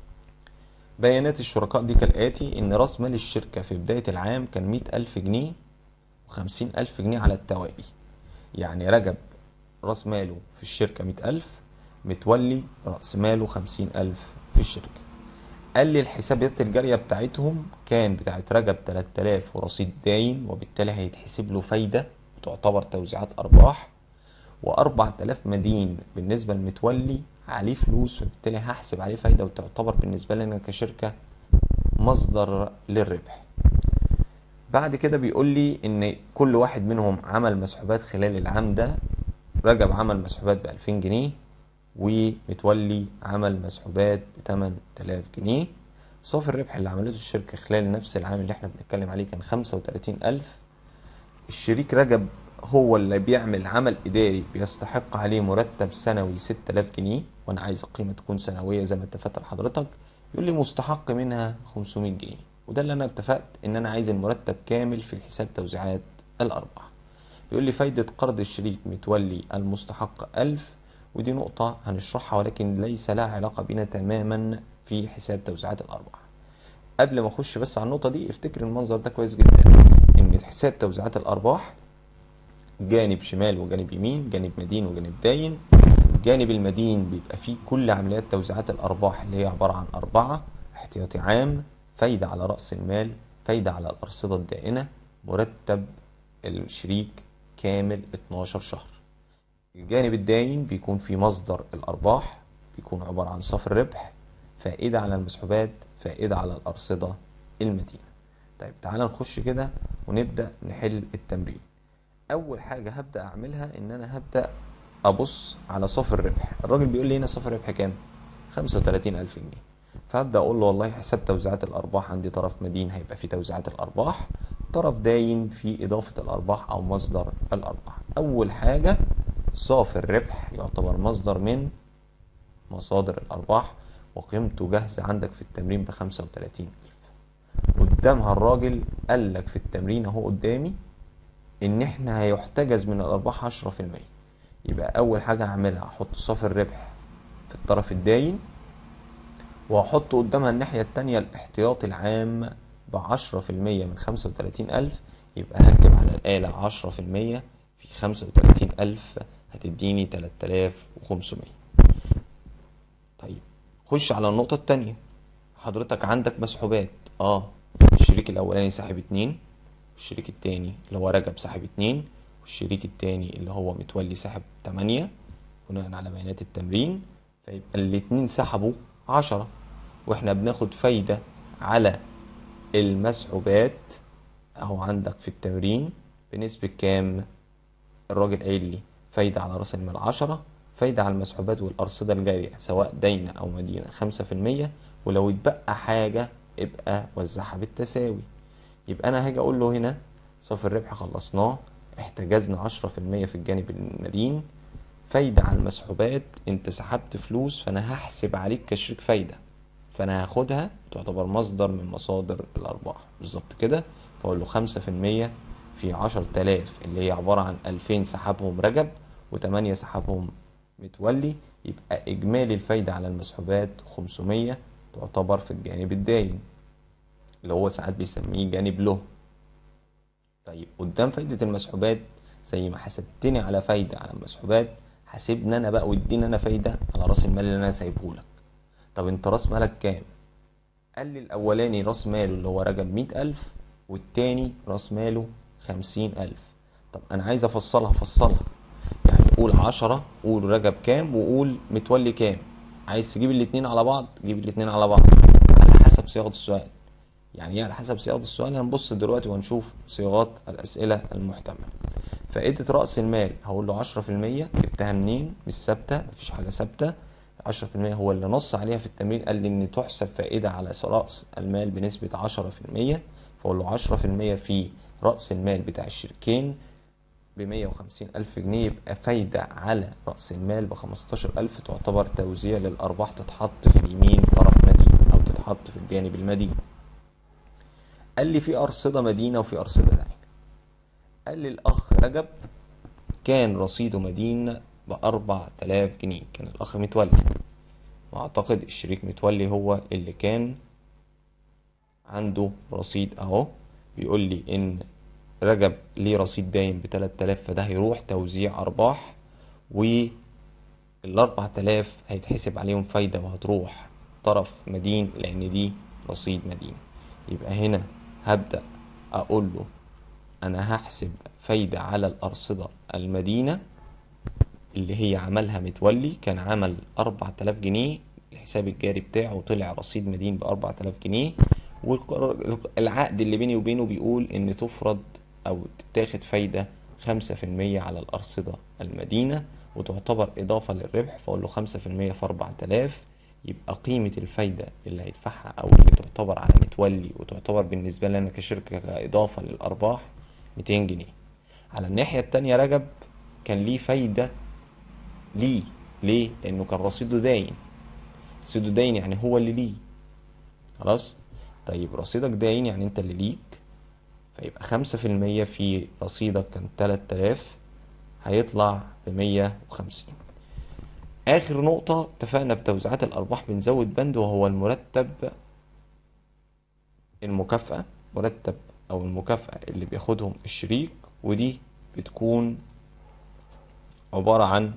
بيانات الشركاء دي كالآتي: إن رأس مال الشركة في بداية العام كان 100,000 جنيه و50,000 جنيه على التوالي. يعني رجب رأس ماله في الشركة 100,000، متولي رأس ماله 50,000 في الشركة. قال لي الحسابات الجارية بتاعتهم كان بتاعت رجب 3000 ورصيد داين، وبالتالي هيتحسب له فايدة وتعتبر توزيعات أرباح، و4000 مدين بالنسبة للمتولي عليه فلوس، وبالتالي هحسب عليه فايدة وتعتبر بالنسبة لنا كشركة مصدر للربح. بعد كده بيقول لي ان كل واحد منهم عمل مسحوبات خلال العام ده. رجب عمل مسحوبات ب2000 جنيه، ومتولي عمل مسحوبات ب8000 جنيه. صافي الربح اللي عملته الشركة خلال نفس العام اللي احنا بنتكلم عليه كان 35,000. الشريك رجب هو اللي بيعمل عمل إداري بيستحق عليه مرتب سنوي 6000 جنيه، وأنا عايز القيمة تكون سنوية زي ما اتفقت لحضرتك. يقول لي مستحق منها 500 جنيه، وده اللي أنا اتفقت إن أنا عايز المرتب كامل في الحساب توزيعات الأرباح. يقول لي فايدة قرض الشريك متولي المستحق 1000، ودي نقطة هنشرحها ولكن ليس لها علاقة بنا تماما في حساب توزيعات الأرباح. قبل ما اخش بس على النقطة دي، افتكر المنظر ده كويس جدا، ان حساب توزيعات الأرباح جانب شمال وجانب يمين، جانب مدين وجانب داين. الجانب المدين بيبقى فيه كل عمليات توزيعات الأرباح اللي هي عبارة عن 4: احتياطي عام، فايدة على رأس المال، فايدة على الأرصدة الدائنة، مرتب الشريك كامل 12 شهر. الجانب الداين بيكون في مصدر الأرباح، بيكون عبارة عن صافي الربح، فائدة على المسحوبات، فائدة على الأرصدة المدينة. طيب تعال نخش كده ونبدأ نحل التمرين. أول حاجة هبدأ أعملها إن أنا هبدأ أبص على صافي الربح. الراجل بيقول لي هنا صافي الربح كام؟ 35,000 جنيه. فهبدأ أقول له والله حساب توزيعات الأرباح عندي طرف مدين هيبقى في توزيعات الأرباح، طرف داين في إضافة الأرباح أو مصدر الأرباح. أول حاجة صافي الربح يعتبر مصدر من مصادر الأرباح، وقيمته جاهزة عندك في التمرين ب35,000. قدامها الراجل قال لك في التمرين اهو قدامي ان احنا هيحتجز من الارباح 10%. يبقى اول حاجة هعملها احط صافي الربح في الطرف الداين، وهحط قدامها الناحية التانية الاحتياطي العام ب10% من 35,000. يبقى هكتب على الآلة 10% في 35,000 هتديني 3,500. طيب خش على النقطة التانية. حضرتك عندك مسحوبات. الشريك الاولاني ساحب 2، والشريك التاني اللي هو رجب ساحب 2، والشريك التاني اللي هو متولي ساحب 8 بناء على بيانات التمرين. فيبقى الاتنين سحبوا 10، واحنا بناخد فايدة على المسحوبات اهو عندك في التمرين بنسبة كام؟ الراجل قايل لي فايدة على راس المال 10، فايدة على المسحوبات والأرصدة الجارية سواء داينة أو مدينة 5%، ولو اتبقى حاجة ابقى وزعها بالتساوي. يبقى أنا هاجي أقول له هنا صافي الربح خلصناه، احتجزنا 10% في الجانب المدين، فايدة على المسحوبات انت سحبت فلوس فأنا هحسب عليك كشريك فايدة، فأنا هاخدها تعتبر مصدر من مصادر الأرباح بالظبط كده. فأقول له 5% في 10,000 اللي هي عبارة عن 2,000 سحبهم رجب و8 سحبهم متولي، يبقى إجمالي الفايدة على المسحوبات 500 تعتبر في الجانب الداين اللي هو ساعات بيسميه جانب له. طيب قدام فايدة المسحوبات زي ما حسبتني على فايدة على المسحوبات، حاسبني أنا بقى واديني أنا فايدة على رأس المال اللي أنا سايبهولك. طب أنت رأس مالك كام؟ قال لي الأولاني رأس ماله اللي هو رجب 100,000، والتاني رأس ماله 50,000. طب أنا عايز أفصلها يعني قول 10، قول رجب كام وقول متولي كام. عايز تجيب الاتنين على بعض جيب الاتنين على بعض على حسب صياغة السؤال. يعني ايه على حسب صياغة السؤال؟ هنبص دلوقتي ونشوف صياغات الأسئلة المحتملة. فائدة رأس المال هقول له 10%. جبتها منين؟ مش ثابتة، مفيش حاجة ثابتة. 10% هو اللي نص عليها في التمرين، قال لي ان تحسب فائدة على رأس المال بنسبة 10%. فاقول له 10% في رأس المال بتاع الشريكين ب150,000 جنيه، يبقى فايدة على رأس المال ب15,000 تعتبر توزيع للأرباح تتحط في اليمين طرف مدين أو تتحط في الجانب المدين. قال لي في أرصدة مدينة وفي أرصدة داينة. قال لي الأخ رجب كان رصيده مدين ب4,000 جنيه، كان الأخ متولي، وأعتقد الشريك متولي هو اللي كان عنده رصيد أهو. بيقول لي إن رجب ليه رصيد داين ب3,000، فده هيروح توزيع أرباح، وال4,000 هيتحسب عليهم فايدة وهتروح طرف مدين لأن دي رصيد مدين. يبقى هنا هبدأ أقول له أنا هحسب فايدة على الأرصدة المدينة اللي هي عملها متولي، كان عمل 4,000 جنيه الحساب الجاري بتاعه وطلع رصيد مدين ب4,000 جنيه. والعقد اللي بيني وبينه بيقول إن تفرض أو تتاخد فايدة 5% على الأرصدة المدينة وتعتبر إضافة للربح. فأقول له 5% في 4,000، يبقى قيمة الفايدة اللي هيدفعها أو اللي تعتبر على متولي وتعتبر بالنسبة لنا كشركة كإضافة للأرباح 200 جنيه. على الناحية التانية رجب كان ليه فايدة ليه؟ لأنه كان رصيده داين. رصيده داين يعني هو اللي ليه. خلاص. طيب رصيدك داين يعني انت اللي ليك، فيبقى 5% في رصيدك كان 3,000 هيطلع ب150. آخر نقطة اتفقنا بتوزيعات الأرباح بنزود بند وهو المرتب المكافأة. مرتب أو المكافأة اللي بياخدهم الشريك، ودي بتكون عبارة عن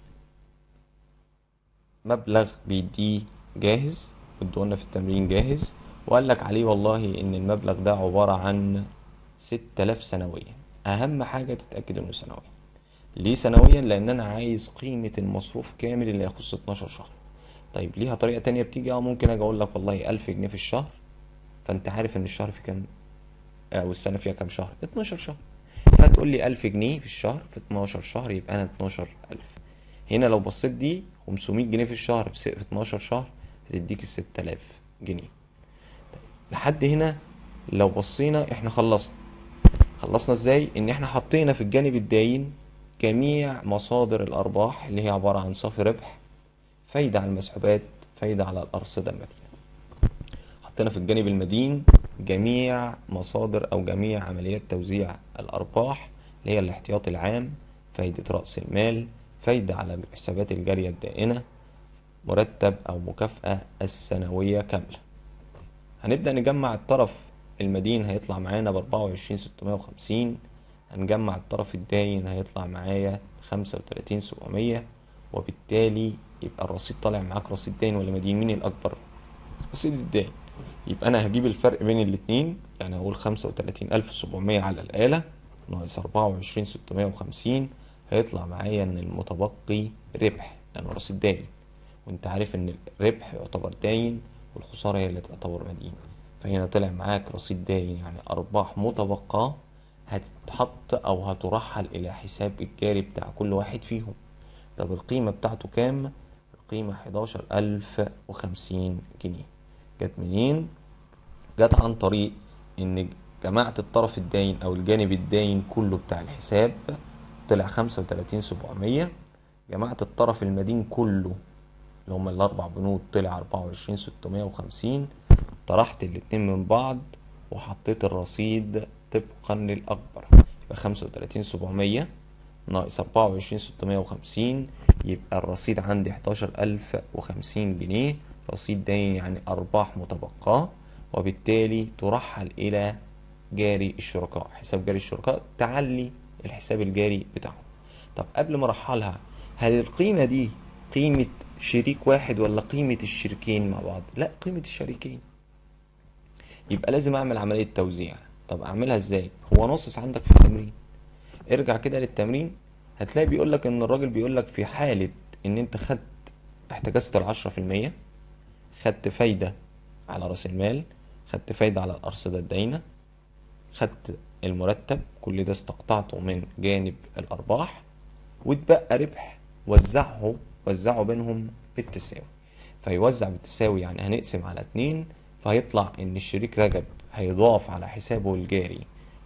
مبلغ بيديه جاهز، ادولنا في التمرين جاهز، وقال لك عليه والله ان المبلغ ده عبارة عن 6,000 سنويا. اهم حاجة تتأكد انه سنوي. ليه سنويا؟ لان انا عايز قيمة المصروف كامل اللي هيخص 12 شهر. طيب ليها طريقة تانية بتيجي، ممكن اجي اقول لك والله 1000 جنيه في الشهر، فانت عارف ان الشهر في كام، او السنة فيها كام شهر؟ 12 شهر. فتقول لي 1000 جنيه في الشهر في 12 شهر، يبقى انا 12000. هنا لو بصيت دي 500 جنيه في الشهر في 12 شهر، هتديك ال 6000 جنيه. لحد هنا لو بصينا احنا خلصنا ازاي؟ ان احنا حطينا في الجانب الداين جميع مصادر الارباح اللي هي عبارة عن صافي ربح، فايدة على المسحوبات، فايدة على الارصدة المدينة. حطينا في الجانب المدين جميع مصادر او جميع عمليات توزيع الارباح اللي هي الاحتياط العام، فايدة رأس المال، فايدة على الحسابات الجارية الدائنة، مرتب او مكافأة السنوية كاملة. هنبدأ نجمع الطرف المدين، هيطلع معانا ب24650. هنجمع الطرف الداين هيطلع معايا 35700. وبالتالي يبقى الرصيد طالع معاك رصيد داين ولا مدين؟ مين الأكبر؟ رصيد الداين. يبقى أنا هجيب الفرق بين الاتنين، يعني هقول 35700 على الآلة ناقص 24650، هيطلع معايا إن المتبقي ربح لأنه رصيد داين، وأنت عارف إن الربح يعتبر داين والخسارة هي اللي تعتبر مدين. فهنا طلع معاك رصيد داين يعني أرباح متبقاة هتتحط أو هترحل إلى حساب الجاري بتاع كل واحد فيهم. طب القيمة بتاعته كام؟ القيمة 11050 جنيه. جت منين؟ جت عن طريق إن جمعت الطرف الداين أو الجانب الداين كله بتاع الحساب طلع 35700، جمعت الطرف المدين كله اللي هما الأربع بنود طلع 24650، طرحت الاتنين من بعض وحطيت الرصيد طبقا للأكبر، يبقى 35700 ناقص 24650، يبقى الرصيد عندي 11050 جنيه رصيد داين يعني أرباح متبقاة، وبالتالي ترحل إلى جاري الشركاء، حساب جاري الشركاء، تعلي الحساب الجاري بتاعهم. طب قبل ما ارحلها، هل القيمة دي قيمة شريك واحد ولا قيمة الشريكين مع بعض؟ لا، قيمة الشريكين. يبقى لازم اعمل عملية توزيع. طب اعملها ازاي؟ هو ناصص عندك في التمرين، ارجع كده للتمرين، هتلاقي بيقولك ان الراجل بيقولك في حالة ان انت خدت احتجزت ال10%، خدت فايدة على راس المال، خدت فايدة على الأرصدة الداينة، خدت المرتب، كل ده استقطعته من جانب الأرباح، واتبقى ربح، وزعه بينهم بالتساوي. فيوزع بالتساوي يعني هنقسم على 2، فهيطلع ان الشريك رجب هيضاف على حسابه الجاري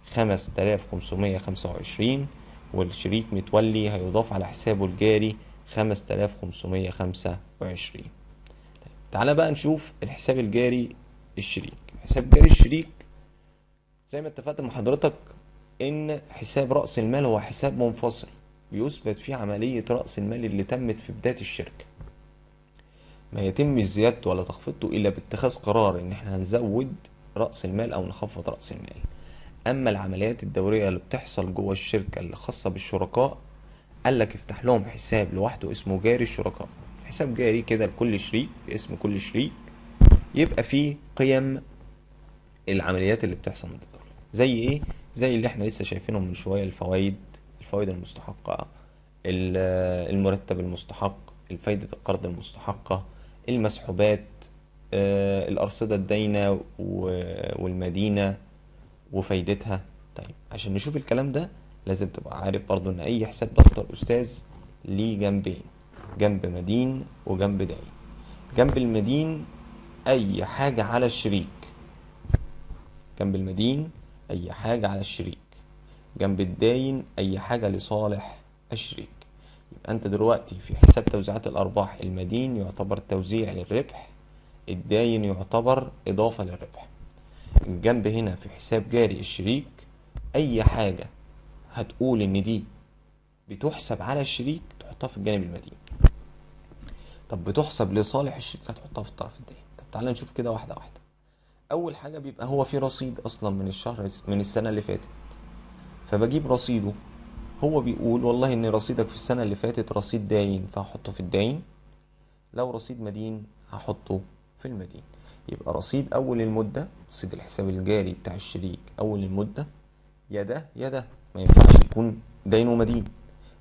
5525، والشريك متولي هيضاف على حسابه الجاري 5525. تعالى بقى نشوف الحساب الجاري الشريك. حساب جاري الشريك زي ما اتفقت مع حضرتك ان حساب رأس المال هو حساب منفصل بيثبت فيه عملية رأس المال اللي تمت في بداية الشركة، ما يتمش زيادته ولا تخفيضه الا باتخاذ قرار ان احنا هنزود رأس المال او نخفض رأس المال. اما العمليات الدورية اللي بتحصل جوه الشركة اللي خاصة بالشركاء، قال لك افتح لهم حساب لوحده اسمه جاري الشركاء، حساب جاري كده لكل شريك باسم كل شريك، يبقى فيه قيم العمليات اللي بتحصل من الدولة. زي ايه؟ زي اللي احنا لسه شايفينهم من شوية، الفوائد المستحقة، المرتب المستحق، الفايدة القرض المستحقة، المسحوبات، الأرصدة الداينة والمدينة وفايدتها. طيب عشان نشوف الكلام ده لازم تبقى عارف برضو ان اي حساب دفتر استاذ ليه جنبين، جنب مدين وجنب داين. جنب المدين اي حاجة على الشريك، جنب المدين اي حاجة على الشريك، جنب الداين اي حاجة لصالح الشريك. يبقى انت دلوقتي في حساب توزيعات الارباح، المدين يعتبر توزيع للربح، الداين يعتبر اضافة للربح. الجنب هنا في حساب جاري الشريك اي حاجة هتقول ان دي بتحسب على الشريك تحطها في الجانب المدين، طب بتحسب لصالح الشريك هتحطها في الطرف الداين. طب تعالى نشوف كده واحدة واحدة. اول حاجة بيبقى هو في رصيد اصلا من الشهر من السنة اللي فاتت، فبجيب رصيده. هو بيقول والله ان رصيدك في السنة اللي فاتت رصيد داين فهحطه في الداين، لو رصيد مدين هحطه في المدين. يبقى رصيد اول المدة، رصيد الحساب الجاري بتاع الشريك اول المدة، يا ده يا ده، ما ينفعش يكون دين ومدين.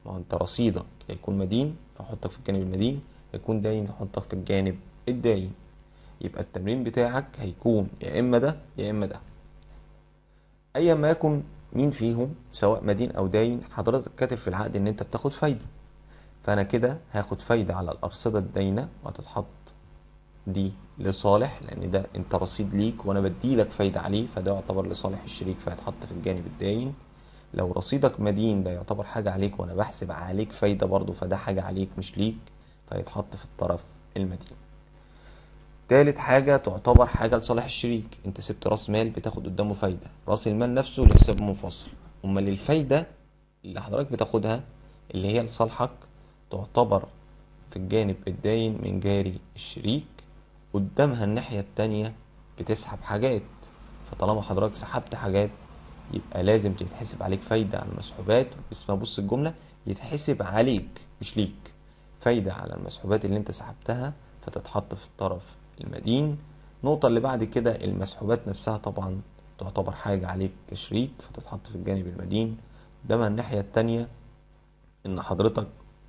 ما هو انت رصيدك هيكون مدين فاحطك في الجانب المدين، هيكون داين فاحطك في الجانب الداين. يبقى التمرين بتاعك هيكون يا اما ده يا اما ده، ايا ما يكن مين فيهم سواء مدين او داين. حضرتك كاتب في العقد ان انت بتاخد فايده، فانا كده هاخد فايده على الارصده الداينه وهتتحط دي لصالح، لان ده انت رصيد ليك وانا بديلك فايده عليه، فده يعتبر لصالح الشريك فهيتحط في الجانب الداين. لو رصيدك مدين ده يعتبر حاجه عليك وانا بحسب عليك فايده برضو، فده حاجه عليك مش ليك، فيتحط في الطرف المدين. تالت حاجة تعتبر حاجة لصالح الشريك، انت سبت راس مال بتاخد قدامه فايدة، راس المال نفسه لحساب منفصل، امال الفايدة اللي حضرتك بتاخدها اللي هي لصالحك تعتبر في الجانب الداين من جاري الشريك، قدامها الناحية التانية بتسحب حاجات، فطالما حضرتك سحبت حاجات يبقى لازم تتحسب عليك فايدة على المسحوبات. اسمها بص الجملة يتحسب عليك مش ليك، فايدة على المسحوبات اللي انت سحبتها فتتحط في الطرف المدين. النقطة اللي بعد كده المسحوبات نفسها طبعا تعتبر حاجة عليك كشريك فتتحط في الجانب المدين. قدامها الناحية التانية ان حضرتك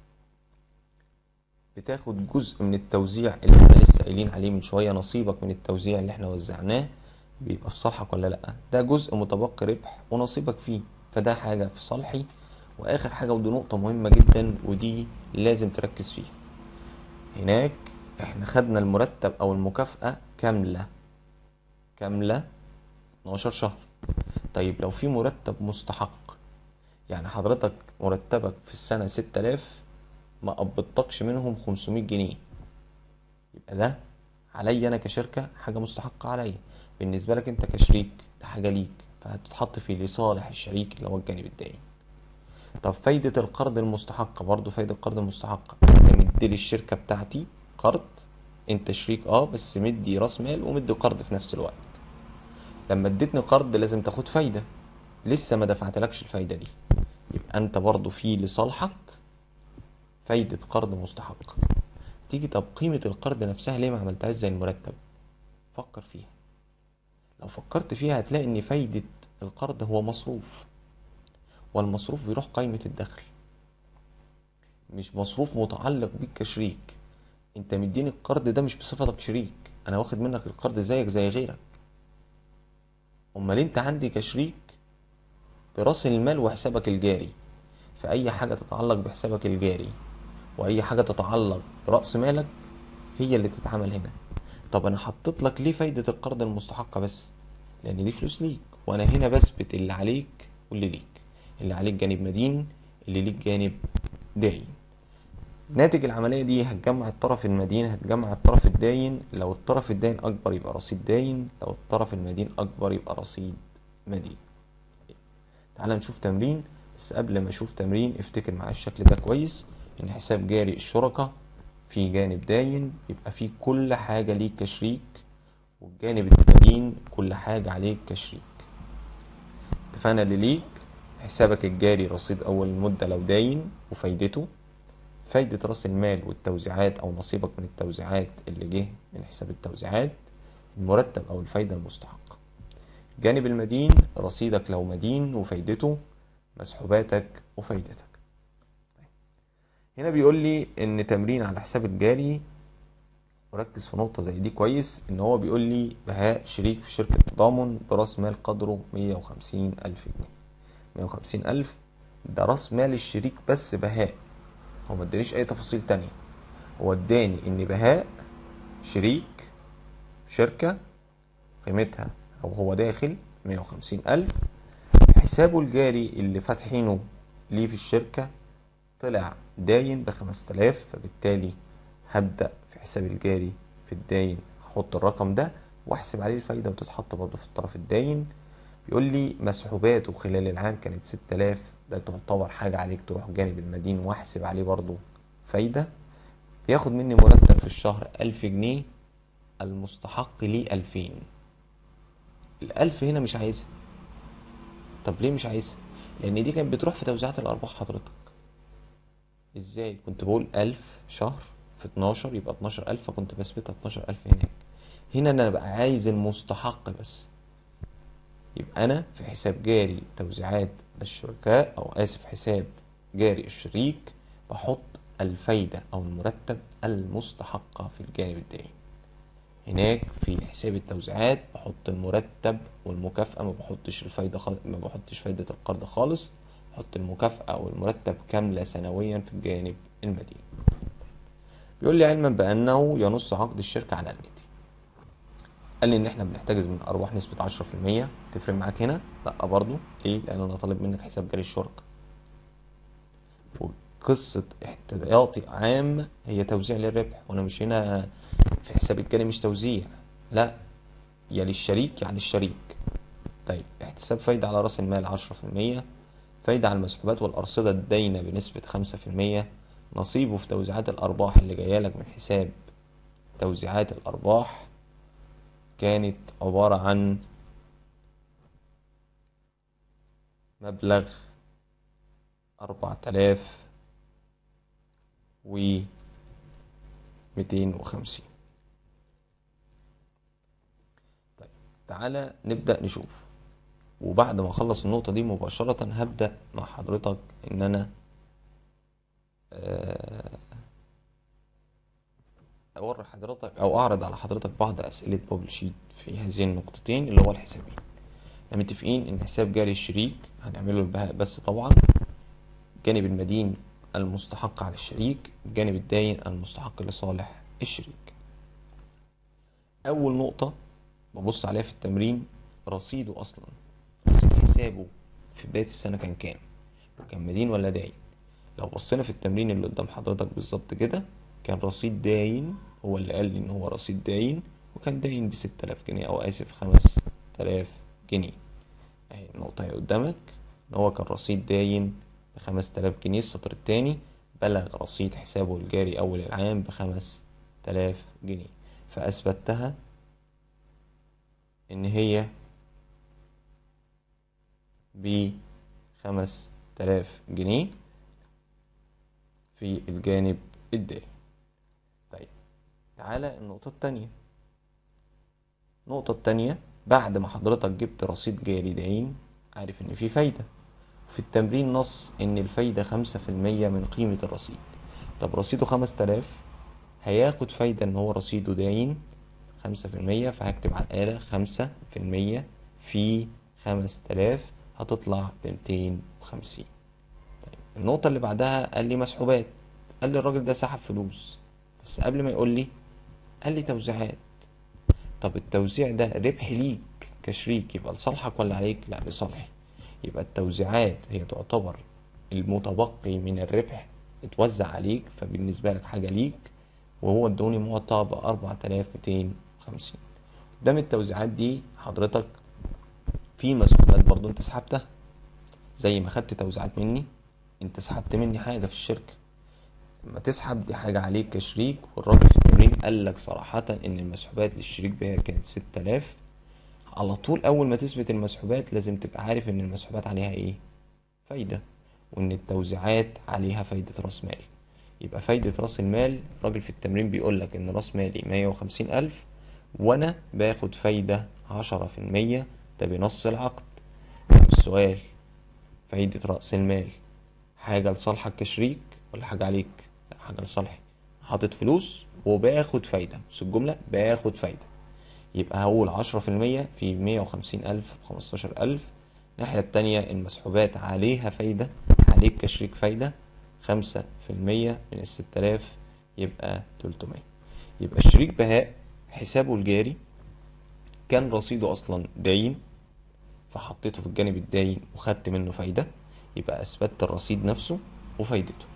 بتاخد جزء من التوزيع اللي احنا لسه قايلين عليه من شوية، نصيبك من التوزيع اللي احنا وزعناه بيبقى في صالحك ولا لأ، ده جزء متبقي ربح ونصيبك فيه، فده حاجة في صالحي. واخر حاجة ودي نقطة مهمة جدا ودي لازم تركز فيها، هناك احنا خدنا المرتب او المكافأة كاملة 12 شهر. طيب لو في مرتب مستحق، يعني حضرتك مرتبك في السنة 6000 ما قبضتكش منهم 500 جنيه، يبقى ده عليا انا كشركة حاجة مستحقة عليا، بالنسبة لك انت كشريك ده حاجة ليك فهتتحط في لصالح الشريك اللي هو الجانب الدائن. طب فايدة القرض المستحقة، برضو فايدة القرض المستحقة انت مدي للشركة بتاعتي قرض، انت شريك بس مدي راس مال ومدي قرض في نفس الوقت. لما اديتني قرض لازم تاخد فايدة، لسه ما دفعتلكش الفايدة دي، يبقى انت برضو في لصالحك فايدة قرض مستحق. تيجي طب قيمة القرض نفسها ليه ما عملتهاش زي المرتب؟ فكر فيها، لو فكرت فيها هتلاقي ان فايدة القرض هو مصروف، والمصروف بيروح قائمة الدخل، مش مصروف متعلق بيك كشريك. انت مديني القرض ده مش بصفتك شريك، انا واخد منك القرض زيك زي غيرك، امال انت عندي كشريك براس المال وحسابك الجاري، فاي حاجة تتعلق بحسابك الجاري واي حاجة تتعلق برأس مالك هي اللي تتعمل هنا. طب انا حطيت لك ليه فايدة القرض المستحقة بس؟ لان دي فلوس ليك، وانا هنا بثبت اللي عليك واللي ليك، اللي عليك جانب مدين اللي ليك جانب داين. ناتج العملية دي هتجمع الطرف المدين هتجمع الطرف الداين، لو الطرف الداين اكبر يبقى رصيد داين، لو الطرف المدين اكبر يبقى رصيد مدين. تعال نشوف تمرين، بس قبل ما اشوف تمرين افتكر معايا الشكل ده كويس، ان حساب جاري الشركة في جانب داين يبقى فيه كل حاجة ليك كشريك، والجانب المدين كل حاجة عليك كشريك. اتفقنا اللي ليك حسابك الجاري رصيد اول المدة لو داين وفايدته، فايدة راس المال والتوزيعات او نصيبك من التوزيعات اللي جه من حساب التوزيعات، المرتب او الفايدة المستحقة. جانب المدين رصيدك لو مدين وفايدته، مسحوباتك وفايدتك. هنا بيقول لي ان تمرين على حساب الجاري، وركز في نقطة زي دي كويس، ان هو بيقول لي بهاء شريك في شركة تضامن براس مال قدره 150,000 جنيه. 150,000 ده راس مال الشريك بس بهاء، هو ما ادانيش اي تفاصيل تانية، هو اداني ان بهاء شريك في شركة قيمتها او هو داخل 150,000، حسابه الجاري اللي فاتحينه ليه في الشركة طلع داين ب5,000، فبالتالي هبدأ في حساب الجاري في الداين هحط الرقم ده واحسب عليه الفايدة وتتحط برضه في الطرف الداين. بيقول لي مسحوباته خلال العام كانت 6,000، ده تعتبر حاجة عليك تروح جانب المدين واحسب عليه برضه فايدة. بياخد مني مرتب في الشهر 1000 جنيه، المستحق ليه 2000. ال1000 هنا مش عايزها. طب ليه مش عايزها؟ لأن دي كانت بتروح في توزيعات الأرباح حضرتك. ازاي؟ كنت بقول 1000 شهر في 12 يبقى 12,000، فكنت بثبتها 12,000 هناك. هنا أنا بقى عايز المستحق بس، يبقى أنا في حساب جاري توزيعات الشركاء أو آسف حساب جاري الشريك بحط الفايدة أو المرتب المستحقة في الجانب الدائن. هناك في حساب التوزيعات بحط المرتب والمكافأة، ما بحطش الفايدة ما بحطش فايدة القرض خالص، بحط المكافأة والمرتب كاملة سنويا في الجانب المدين. بيقول لي علما بأنه ينص عقد الشركة على الآتي. قال لي إن إحنا بنحتجز من الأرباح نسبة 10%. تفرق معاك هنا؟ لأ برضو. ليه؟ لأن أنا طالب منك حساب جاري الشركة. وقصة احتياطي عام هي توزيع للربح، وأنا مش هنا في حساب الجاري مش توزيع، لأ، يا للشريك يا للشريك. طيب احتساب فايدة على رأس المال 10%، فايدة على المسحوبات والأرصدة الداينة بنسبة 5%، نصيبه في توزيعات الأرباح اللي جايلك من حساب توزيعات الأرباح كانت عبارة عن مبلغ 4250. طيب تعالى نبدأ نشوف. وبعد ما اخلص النقطة دي مباشرة هبدأ مع حضرتك ان انا اوري حضرتك او اعرض على حضرتك بعض اسئلة بابل شيت في هذين النقطتين اللي هو الحسابين. احنا متفقين ان حساب جاري الشريك هنعمله البهاء بس طبعا، الجانب المدين المستحق على الشريك، الجانب الداين المستحق لصالح الشريك. اول نقطة ببص عليها في التمرين رصيده اصلا، رصيد حسابه في بداية السنة كان كام، وكان مدين ولا داين. لو بصينا في التمرين اللي قدام حضرتك بالظبط كده، كان رصيد داين، هو اللي قال لي ان هو رصيد داين، وكان داين ب6000 جنيه، او اسف 5000 جنيه. اهي النقطة هي قدامك ان هو كان رصيد داين ب5000 جنيه. السطر التاني بلغ رصيد حسابه الجاري اول العام ب5000 جنيه، فاثبتها ان هي ب5000 جنيه في الجانب الدائن. طيب تعالى النقطة التانية. النقطة التانية بعد ما حضرتك جبت رصيد جاري داين، عارف ان في فايدة، في التمرين نص ان الفايدة 5% من قيمة الرصيد. طب رصيده 5000، هياخد فايدة ان هو رصيده داين 5%، فهكتب على الآلة 5% في 5000 هتطلع ب250. طيب النقطة اللي بعدها قال لي مسحوبات. قال لي الراجل ده سحب فلوس، بس قبل ما يقول لي قال لي توزيعات. طب التوزيع ده ربح ليك كشريك يبقى لصالحك ولا عليك؟ لا لصالحي. يبقى التوزيعات هي تعتبر المتبقي من الربح اتوزع عليك، فبالنسبة لك حاجة ليك، وهو ادوني معطى ب4250. قدام التوزيعات دي حضرتك في مسؤوليات برضو انت سحبتها، زي ما خدت توزيعات مني انت سحبت مني حاجة في الشركة. لما تسحب دي حاجة عليك كشريك، والراجل في التمرين قال لك صراحة ان المسحوبات للشريك بها كانت 6000. على طول اول ما تثبت المسحوبات لازم تبقى عارف ان المسحوبات عليها ايه؟ فايدة، وان التوزيعات عليها فايدة راس مال. يبقى فايدة راس المال، الراجل في التمرين بيقول لك ان راس مالي 150000 وانا باخد فايدة 10%، ده بنص العقد. طب السؤال، فايدة رأس المال حاجة لصالحك كشريك ولا حاجة عليك؟ لا، حاجة لصالحي. حاطط فلوس وباخد فايدة، بس الجملة باخد فايدة. يبقى هقول 10% في 150000 ب15000. الناحية التانية المسحوبات عليها فايدة، عليك كشريك فايدة 5% من ال6000، يبقى 300. يبقى الشريك بهاء حسابه الجاري كان رصيده أصلا داين، فحطيته في الجانب الداين وخدت منه فايدة، يبقى أثبتت الرصيد نفسه وفايدته.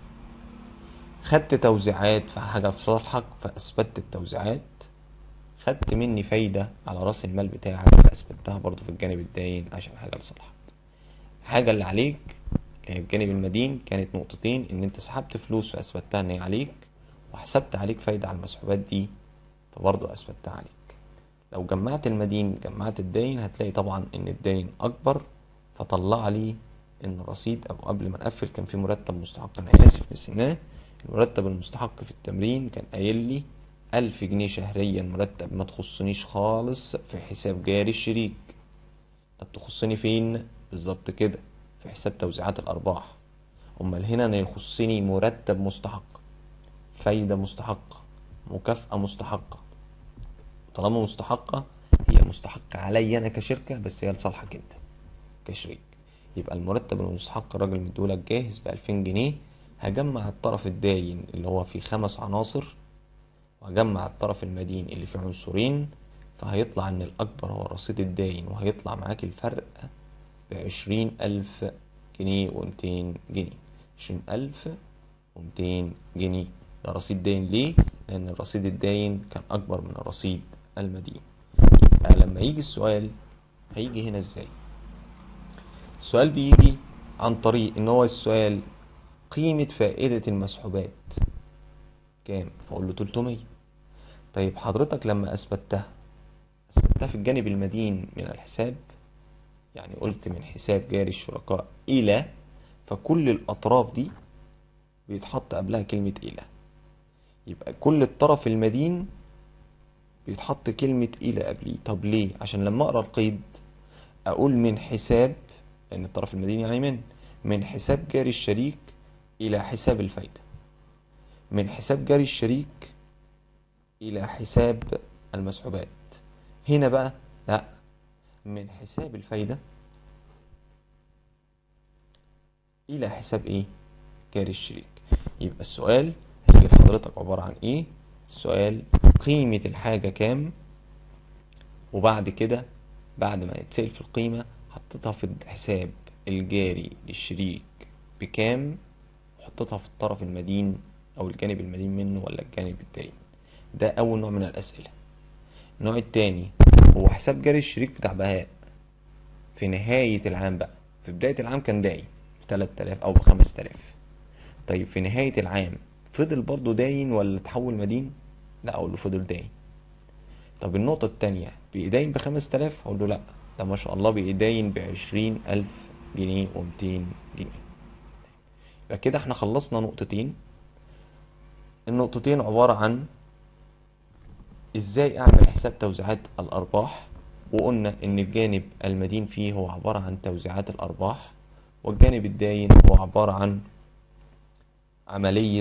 خدت توزيعات في حاجة في صالحك فأثبتت التوزيعات، خدت مني فايدة على رأس المال بتاعك فأثبتها برضو في الجانب الداين عشان حاجة لصالحك. الحاجة اللي عليك اللي هي الجانب المدين كانت نقطتين، ان انت سحبت فلوس فأثبتها ان هي عليك، وحسبت عليك فايدة على المسحوبات دي فبرضو أثبتها عليك. لو جمعت المدين جمعت الداين هتلاقي طبعا ان الداين اكبر، فطلع لي ان الرصيد، او قبل ما نقفل كان في مرتب مستحق، انا اسف نسيناه. المرتب المستحق في التمرين كان قايل لي 1000 جنيه شهريا مرتب ما تخصنيش خالص في حساب جاري الشريك. طب تخصني فين بالظبط كده؟ في حساب توزيعات الارباح. امال هنا انا يخصني مرتب مستحق، فايدة مستحقة، مكافأة مستحقة. طالما مستحقة هي مستحقة عليا انا كشركة، بس هي لصالحك انت كشريك. يبقى المرتب المستحق الراجل مديهولك جاهز ب2000 جنيه، هجمع الطرف الداين اللي هو فيه 5 عناصر، وهجمع الطرف المدين اللي فيه عنصرين، فهيطلع ان الاكبر هو الرصيد الداين، وهيطلع معاك الفرق ب20,000 جنيه و200 جنيه. 20,200 جنيه ده رصيد داين. ليه؟ لان الرصيد الداين كان اكبر من الرصيد المدين. يبقى لما يجي السؤال هيجي هنا ازاي؟ السؤال بيجي عن طريق ان هو السؤال قيمة فائدة المسحوبات كام؟ فاقول له 300. طيب حضرتك لما اثبتها في الجانب المدين من الحساب، يعني قلت من حساب جاري الشركاء الى، فكل الاطراف دي بيتحط قبلها كلمة الى. يبقى كل الطرف المدين بيتحط كلمة الى قبليه. طب ليه؟ عشان لما اقرا القيد اقول من حساب، لان الطرف المدين يعني من حساب جاري الشريك الى حساب الفايدة، من حساب جاري الشريك الى حساب المسحوبات. هنا بقى لا، من حساب الفايدة الى حساب ايه؟ جاري الشريك. يبقى السؤال هيجي لحضرتك عبارة عن ايه؟ السؤال قيمة الحاجة كام، وبعد كده بعد ما يتسأل في القيمة حطيتها في الحساب الجاري للشريك بكام، وحطيتها في الطرف المدين او الجانب المدين منه ولا الجانب الداين. ده اول نوع من الاسئلة. النوع التاني هو حساب جاري الشريك بتاع بهاء في نهاية العام. بقى في بداية العام كان داين ب3000 او ب5000. طيب في نهاية العام فضل برضو داين ولا تحول مدين؟ لا، اقول له فضل داين. طب النقطة التانية بيداين ب5000، اقول له لا، ده ما شاء الله بيداين ب20,000 جنيه و200 جنيه. يبقى كده احنا خلصنا نقطتين. النقطتين عبارة عن ازاي اعمل حساب توزيعات الارباح، وقلنا ان الجانب المدين فيه هو عبارة عن توزيعات الارباح، والجانب الداين هو عبارة عن عملية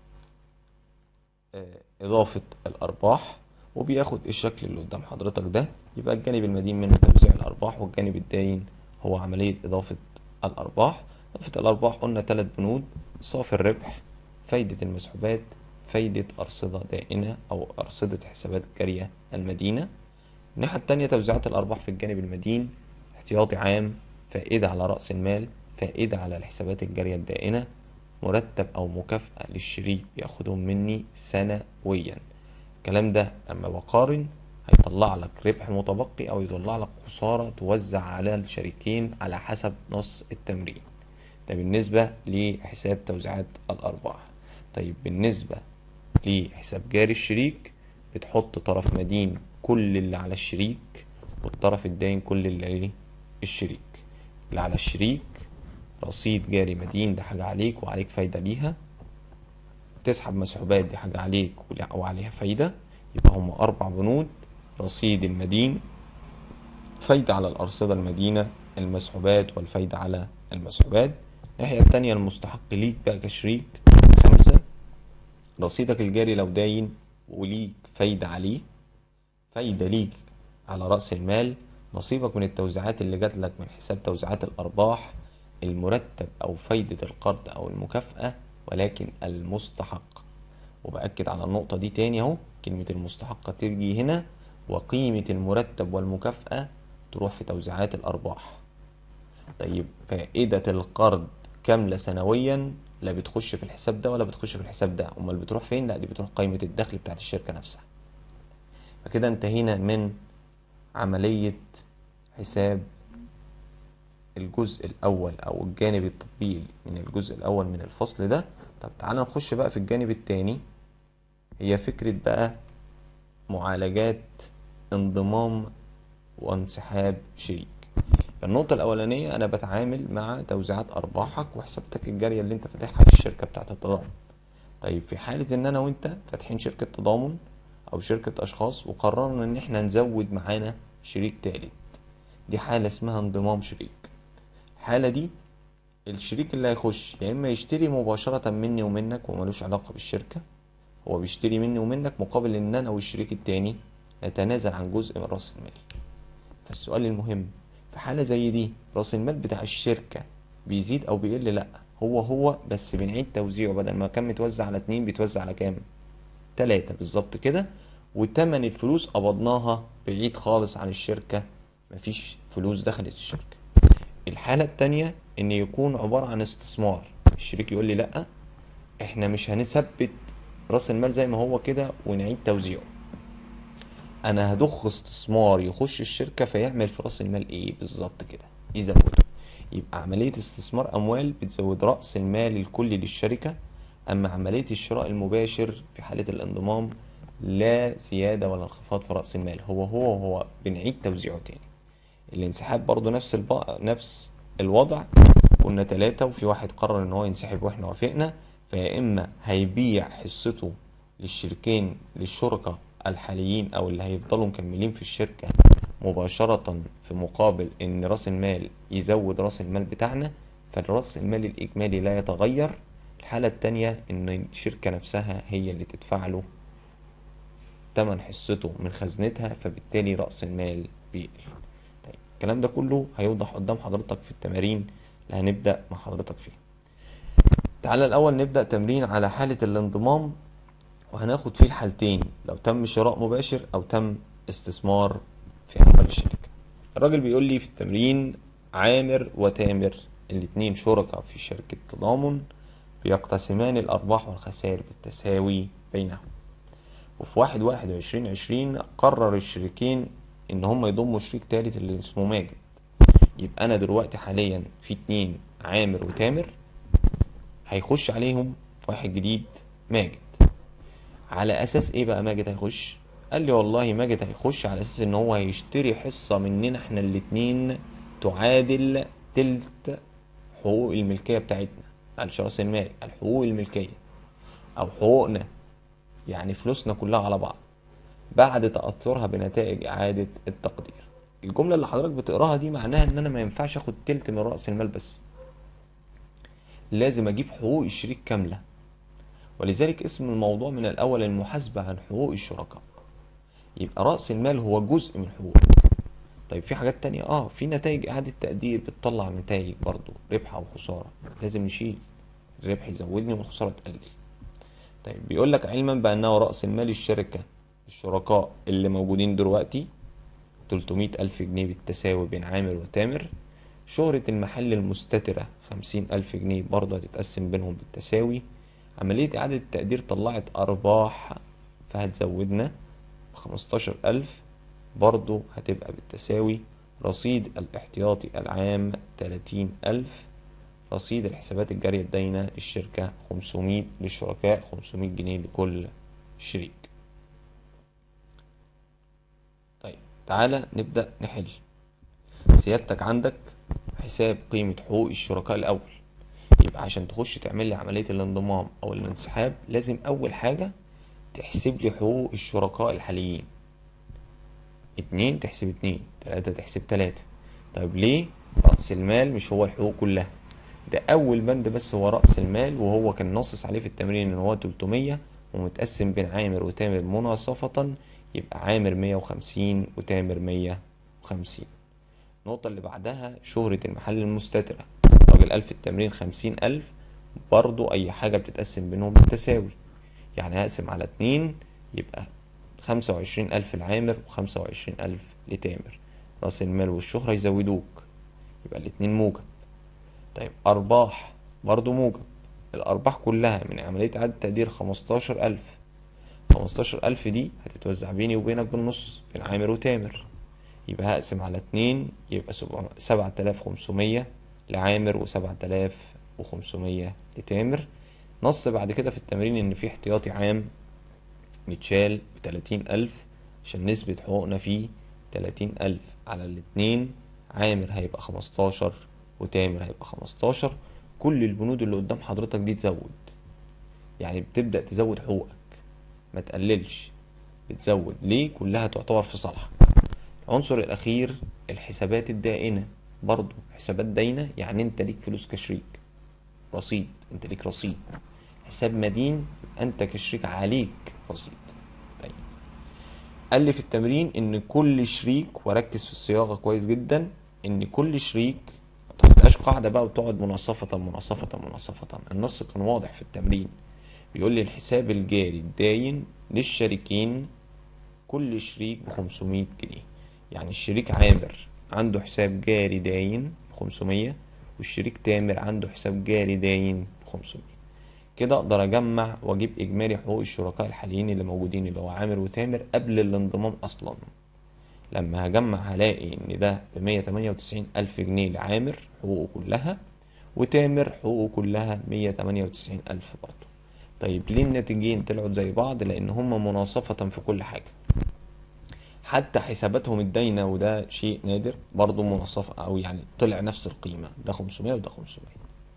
إضافة الأرباح، وبياخد الشكل اللي قدام حضرتك ده. يبقى الجانب المدين منه توزيع الأرباح، والجانب الداين هو عملية إضافة الأرباح. إضافة الأرباح قلنا 3 بنود: صافي الربح، فايدة المسحوبات، فايدة أرصدة دائنة أو أرصدة حسابات جارية المدينة. الناحية التانية توزيعات الأرباح في الجانب المدين: احتياطي عام، فائدة على رأس المال، فائدة على الحسابات الجارية الدائنة، مرتب أو مكافأة للشريك بياخدهم مني سنويا. الكلام ده أما بقارن هيطلع لك ربح متبقي أو يطلع لك خسارة توزع على الشريكين على حسب نص التمرين. ده بالنسبة لحساب توزيعات الأرباح. طيب بالنسبة لحساب جاري الشريك، بتحط طرف مدين كل اللي على الشريك، والطرف الداين كل اللي عليه الشريك. اللي على الشريك رصيد جاري مدين، ده حاجة عليك وعليك فايدة ليها. تسحب مسحوبات، دي حاجة عليك وعليها فايدة. يبقى هم 4 بنود: رصيد المدين، فايدة على الأرصدة المدينة، المسحوبات والفايدة على المسحوبات. الناحية التانية المستحق ليك بقى كشريك 5: رصيدك الجاري لو داين وليك فايدة عليه، فايدة ليك على رأس المال، نصيبك من التوزيعات اللي جات لك من حساب توزيعات الأرباح، المرتب أو فايدة القرض أو المكافأة ولكن المستحق. وبأكد على النقطة دي تاني اهو، كلمة المستحقة تيجي هنا، وقيمة المرتب والمكافأة تروح في توزيعات الأرباح. طيب فائدة القرض كاملة سنويا لا بتخش في الحساب ده ولا بتخش في الحساب ده، امال بتروح فين؟ لا، دي بتروح قائمة الدخل بتاعت الشركة نفسها. فكده انتهينا من عملية حساب الجزء الأول أو الجانب التطبيقي من الجزء الأول من الفصل ده. طب تعالى نخش بقى في الجانب التاني، هي فكرة بقى معالجات انضمام وانسحاب شريك. النقطة الأولانية أنا بتعامل مع توزيعات أرباحك وحساباتك الجارية اللي أنت فاتحها في الشركة بتاعة التضامن. طيب في حالة إن أنا وأنت فاتحين شركة تضامن أو شركة أشخاص وقررنا إن إحنا نزود معانا شريك تالت، دي حالة اسمها انضمام شريك. الحالة دي الشريك اللي هيخش يا اما يشتري مباشرة مني ومنك وملوش علاقة بالشركة، هو بيشتري مني ومنك مقابل ان انا والشريك التاني نتنازل عن جزء من راس المال. فالسؤال المهم، في حالة زي دي راس المال بتاع الشركة بيزيد او بيقل؟ لا، هو بس بنعيد توزيعه، بدل ما كان متوزع على 2 بيتوزع على كام؟ 3 بالظبط كده. وتمن الفلوس قبضناها بعيد خالص عن الشركة، مفيش فلوس دخلت الشركة. الحالة التانية ان يكون عبارة عن استثمار، الشريك يقول لي لا، احنا مش هنثبت راس المال زي ما هو كده ونعيد توزيعه، انا هضخ استثمار يخش الشركة فيعمل في راس المال ايه بالظبط كده؟ يزوده. يبقى عملية استثمار اموال بتزود رأس المال الكلي للشركة، اما عملية الشراء المباشر في حالة الانضمام لا زيادة ولا انخفاض في رأس المال، هو بنعيد توزيعه تاني. الانسحاب برضو نفس الوضع، كنا 3 وفي واحد قرر ان هو ينسحب واحنا وافقنا، فيا اما هيبيع حصته للشركين للشركاء الحاليين او اللي هيفضلوا مكملين في الشركة مباشرة في مقابل ان راس المال يزود راس المال بتاعنا، فالراس المال الاجمالي لا يتغير. الحالة التانية ان الشركة نفسها هي اللي تدفع له تمن حصته من خزنتها، فبالتالي رأس المال بيقل. طيب الكلام ده كله هيوضح قدام حضرتك في التمارين اللي هنبدأ مع حضرتك فيها. تعالى الأول نبدأ تمرين على حالة الانضمام، وهناخد فيه الحالتين، لو تم شراء مباشر أو تم استثمار في أموال الشركة. الراجل بيقول لي في التمرين عامر وتامر الاتنين شركاء في شركة تضامن، بيقتسمان الأرباح والخسائر بالتساوي بينهم. وفي 1/1/2020 قرر الشريكين إن هم يضموا شريك تالت اللي اسمه ماجد. يبقى أنا دلوقتي حاليا في 2 عامر وتامر، هيخش عليهم واحد جديد ماجد. على أساس إيه بقى ماجد هيخش؟ قال لي والله ماجد هيخش على أساس إن هو هيشتري حصة مننا إحنا الاتنين تعادل تلت حقوق الملكية بتاعتنا، قالش رأس المال، الحقوق الملكية أو حقوقنا، يعني فلوسنا كلها على بعض بعد تأثرها بنتائج إعادة التقدير. الجملة اللي حضرتك بتقراها دي معناها إن أنا ما ينفعش آخد تلت من رأس المال بس، لازم أجيب حقوق الشريك كاملة، ولذلك اسم الموضوع من الأول المحاسبة عن حقوق الشركاء. يبقى رأس المال هو جزء من حقوق. طيب في حاجات تانية، في نتائج إعادة تقدير بتطلع نتائج برضو ربح أو خسارة، لازم نشيل، الربح يزودني والخسارة تقلل. طيب بيقول لك علما بأنه رأس المال الشركة الشركاء اللي موجودين دلوقتي 300,000 جنيه بالتساوي بين عامر وتامر، شهرة المحل المستترة 50,000 جنيه برضه هتتقسم بينهم بالتساوي، عملية إعادة التقدير طلعت أرباح فهتزودنا ب15,000 برضه هتبقى بالتساوي، رصيد الاحتياطي العام 30,000، رصيد الحسابات الجارية الداينة للشركة 500 للشركاء 500 جنيه لكل شريك. طيب تعالى نبدأ نحل. سيادتك عندك حساب قيمة حقوق الشركاء الأول، يبقى عشان تخش تعمل لي عملية الانضمام أو الانسحاب لازم أول حاجة تحسب لي حقوق الشركاء الحاليين، 2 تحسب 2، 3 تحسب 3. طيب ليه؟ رأس المال مش هو الحقوق كلها، ده أول بند بس هو رأس المال، وهو كان ناصص عليه في التمرين إن هو 300 ومتقسم بين عامر وتامر مناصفة، يبقى عامر 150 وتامر 150. النقطة اللي بعدها شهرة المحل المستترة، راجل ألف التمرين 50,000، برضو أي حاجة بتتقسم بينهم بالتساوي، يعني هقسم على 2 يبقى 25,000 العامر و25,000 لتامر، رأس المال والشهرة يزودوك، يبقى الاتنين موجب. طيب أرباح برضو موجب، الأرباح كلها من عملية إعادة تقدير 15,000، 15,000 دي هتتوزع بيني وبينك بالنص بين عامر وتامر، يبقى هقسم على 2 يبقى 7,500 لعامر و7,500 لتامر. نص بعد كده في التمرين إن في احتياطي عام متشال ب30,000 عشان نسبة حقوقنا فيه 30,000 على الاتنين، عامر هيبقى 15 وتامر هيبقى 15. كل البنود اللي قدام حضرتك دي تزود، يعني بتبدأ تزود حقوقك ما تقللش، بتزود ليه؟ كلها تعتبر في صالحك. العنصر الأخير الحسابات الدائنة، برضو حسابات داينة يعني انت ليك فلوس كشريك، رصيد، انت ليك رصيد. حساب مدين انت كشريك عليك رصيد. طيب قال لي في التمرين ان كل شريك، وركز في الصياغة كويس جدا، ان كل شريك ما تبقاش قاعدة بقى وتقعد مناصفة مناصفة مناصفة. النص كان واضح في التمرين، بيقول لي الحساب الجاري الداين للشريكين كل شريك ب500 جنيه. يعني الشريك عامر عنده حساب جاري داين ب500، والشريك تامر عنده حساب جاري داين ب500. كده اقدر اجمع واجيب اجمالي حقوق الشركاء الحاليين اللي موجودين اللي هو عامر وتامر قبل الانضمام اصلا. لما هجمع هلاقي ان ده ب198 ألف جنيه لعامر حقوقه كلها، وتامر حقوقه كلها 198 ألف برضه. طيب ليه الناتجين طلعوا زي بعض؟ لان هما مناصفة في كل حاجة، حتى حساباتهم الداينة وده شيء نادر برضه مناصفة، او يعني طلع نفس القيمة، ده 500 وده 500.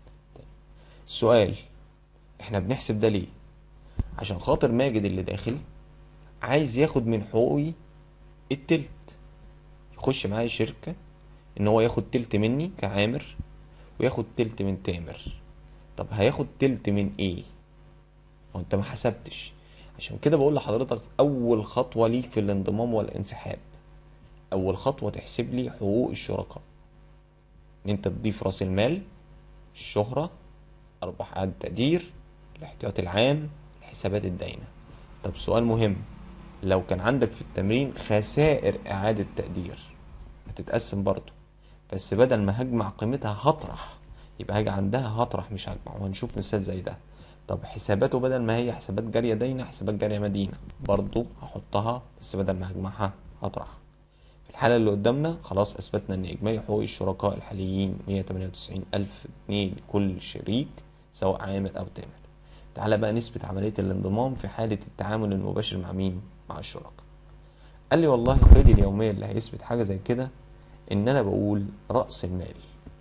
السؤال احنا بنحسب ده ليه؟ عشان خاطر ماجد اللي داخل عايز ياخد من حقوقي التلت، يخش معايا الشركة ان هو ياخد تلت مني كعامر وياخد تلت من تامر. طب هياخد تلت من ايه؟ وانت ما حسبتش. عشان كده بقول لحضرتك اول خطوة ليك في الانضمام والانسحاب، اول خطوة تحسب لي حقوق الشركاء، ان انت تضيف راس المال، الشهرة، ارباح اعادة تقدير، الاحتياطي العام، الحسابات الداينة. طب سؤال مهم، لو كان عندك في التمرين خسائر اعادة تقدير هتتقسم برضو، بس بدل ما هجمع قيمتها هطرح، يبقى هاجي عندها هطرح مش هجمع، وهنشوف مثال زي ده. طب حساباته بدل ما هي حسابات جارية داينة حسابات جارية مدينة، برضو هحطها بس بدل ما هجمعها هطرح. في الحالة اللي قدامنا خلاص أثبتنا إن إجمالي حقوق الشركاء الحاليين 198 ألف جنيه لكل شريك سواء عامل أو تامر. تعالى بقى نثبت عملية الانضمام في حالة التعامل المباشر مع مين؟ مع الشركاء. قال لي والله قيدي اليومية اللي هيثبت حاجة زي كده إن أنا بقول رأس المال.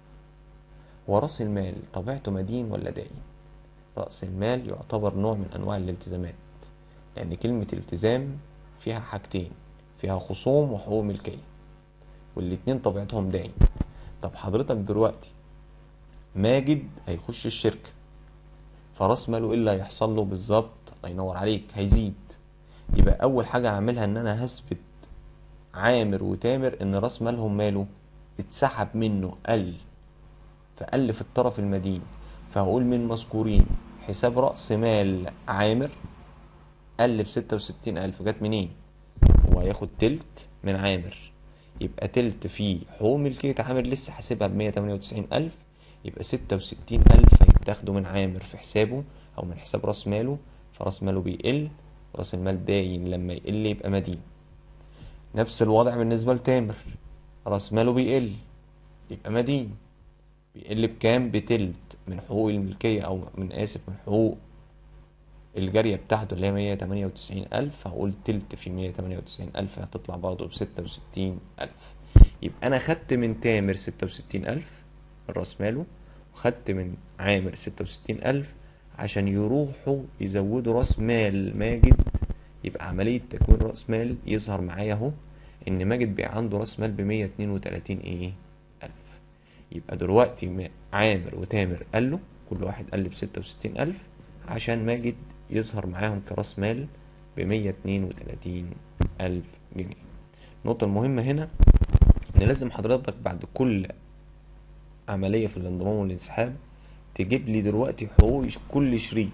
ورأس المال طبيعته مدين ولا دائن؟ رأس المال يعتبر نوع من أنواع الالتزامات، لأن كلمة التزام فيها حاجتين، فيها خصوم وحقوق ملكية، والاتنين طبيعتهم داين. طب حضرتك دلوقتي ماجد هيخش الشركة، فرأس ماله ايه اللي هيحصل له بالظبط؟ الله ينور عليك، هيزيد. يبقى أول حاجة هعملها إن أنا هثبت عامر وتامر إن رأس مالهم ماله اتسحب منه، قل، فقل في الطرف المدين. فهقول من مذكورين حساب رأس مال عامر قل ب66 ألف، جت منين؟ هو هياخد تلت من عامر، يبقى تلت فيه حقوق ملكية عامر لسه حاسبها ب198 ألف، يبقى 66 ألف هيتاخدوا من عامر في حسابه أو من حساب رأس ماله، فرأس ماله بيقل، رأس المال داين لما يقل يبقى مدين. نفس الوضع بالنسبة لتامر، رأس ماله بيقل يبقى مدين، بيقل بكام؟ بتلت من حقوق الملكية أو من من حقوق الجارية بتاعته اللي هي 198 ألف. هقول تلت في 198 ألف هتطلع برضه ب66 ألف. يبقى أنا خدت من تامر 66 ألف من رأس ماله، وخدت من عامر 66 ألف عشان يروحوا يزودوا رأس مال ماجد. يبقى عملية تكوين رأس مال يظهر معايا اهو إن ماجد بقى عنده رأس مال ب132 ألف. يبقى دلوقتي عامر وتامر قالوا كل واحد قال ب66 ألف عشان ماجد يظهر معاهم كراس مال ب132 ألف جنيه. النقطة المهمة هنا إن لازم حضرتك بعد كل عملية في الانضمام والانسحاب تجيب لي دلوقتي حقوق كل شريك.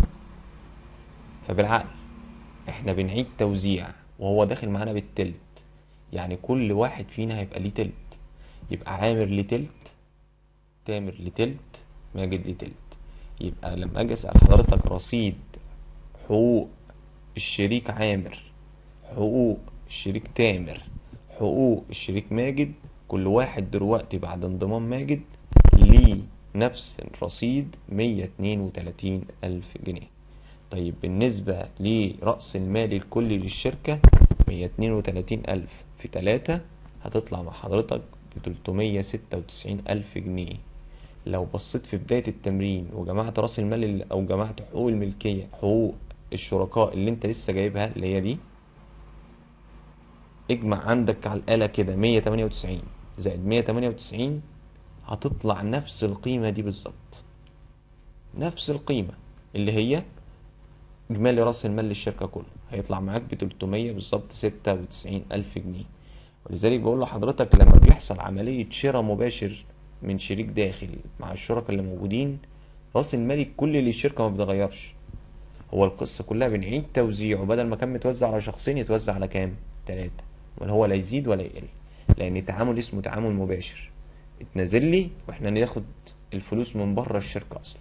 فبالعقل احنا بنعيد توزيع وهو داخل معانا بالتلت، يعني كل واحد فينا هيبقى ليه تلت. يبقى عامر ليه تلت، تامر ليه تلت، ماجد ليه تلت. يبقى لما اجي اسأل حضرتك رصيد حقوق الشريك عامر، حقوق الشريك تامر، حقوق الشريك ماجد، كل واحد دلوقتي بعد انضمام ماجد ليه نفس الرصيد 132 ألف جنيه. طيب بالنسبة لرأس المال الكلي للشركة 132 ألف في 3 هتطلع مع حضرتك ب396 ألف جنيه. لو بصيت في بداية التمرين وجمعت رأس المال أو جمعت حقوق الملكية، حقوق الشركاء اللي انت لسه جايبها اللي هي دي، اجمع عندك على الآلة كده 198 زائد 198 هتطلع نفس القيمة دي بالظبط، نفس القيمة اللي هي إجمالي رأس المال للشركة كله، هيطلع معاك ب300 بالظبط 96,000 جنيه. ولذلك بقول لحضرتك لما بيحصل عملية شراء مباشر من شريك داخل مع الشركاء اللي موجودين، رأس المال الكلي للشركة ما بيتغيرش. هو القصة كلها بنعيد توزيعه، بدل ما كان متوزع على شخصين يتوزع على كام؟ 3. ولا هو لا يزيد ولا يقل، لأن التعامل اسمه تعامل مباشر، اتنازل لي واحنا ناخد الفلوس من بره الشركة أصلا.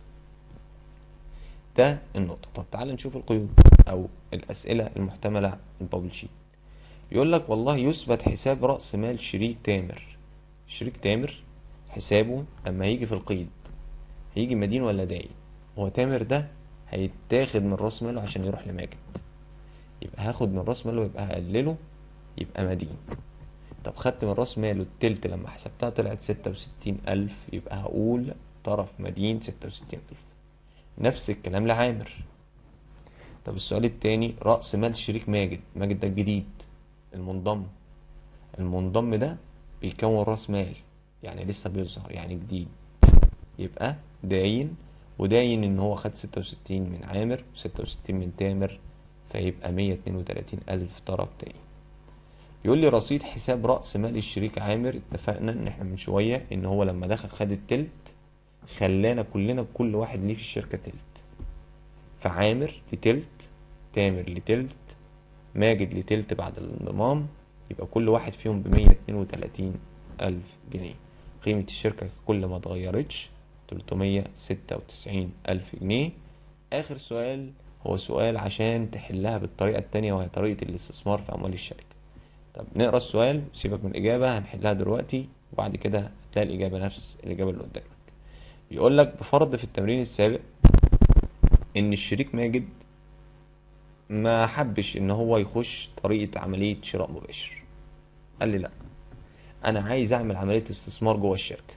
ده النقطة. طب تعال نشوف القيود أو الأسئلة المحتملة البابل شيت. بيقول لك والله يثبت حساب رأس مال شريك تامر. شريك تامر حسابه لما هيجي في القيد هيجي مدين ولا داين؟ هو تامر ده هيتاخد من راس ماله عشان يروح لماجد، يبقى هاخد من راس ماله يبقى هقلله يبقى مدين. طب خدت من راس ماله التلت لما حسبتها طلعت 66,000، يبقى هقول طرف مدين 66,000. نفس الكلام لعامر. طب السؤال التاني، رأس مال شريك ماجد. ماجد ده الجديد المنضم، المنضم ده بيكون راس مال يعني لسه بيظهر يعني جديد، يبقى داين. وداين ان هو خد 66 من عامر و66 من تامر، فيبقى 132,000 طرف تاني. يقول لي رصيد حساب رأس مال الشريك عامر. اتفقنا ان احنا من شوية ان هو لما دخل خد التلت خلانا كلنا كل واحد ليه في الشركة تلت، فعامر لتلت، تامر لتلت، ماجد لتلت بعد الانضمام، يبقى كل واحد فيهم ب132,000 جنيه. قيمة الشركة كل ما اتغيرتش 396,000 جنيه. آخر سؤال هو سؤال عشان تحلها بالطريقة التانية وهي طريقة الاستثمار في أموال الشركة. طب نقرا السؤال، سيبك من الإجابة هنحلها دلوقتي وبعد كده هتلاقي الإجابة نفس الإجابة اللي قدامك. بيقول لك بفرض في التمرين السابق إن الشريك ماجد ما حبش إن هو يخش طريقة عملية شراء مباشر، قال لي لأ أنا عايز أعمل عملية استثمار جوه الشركة،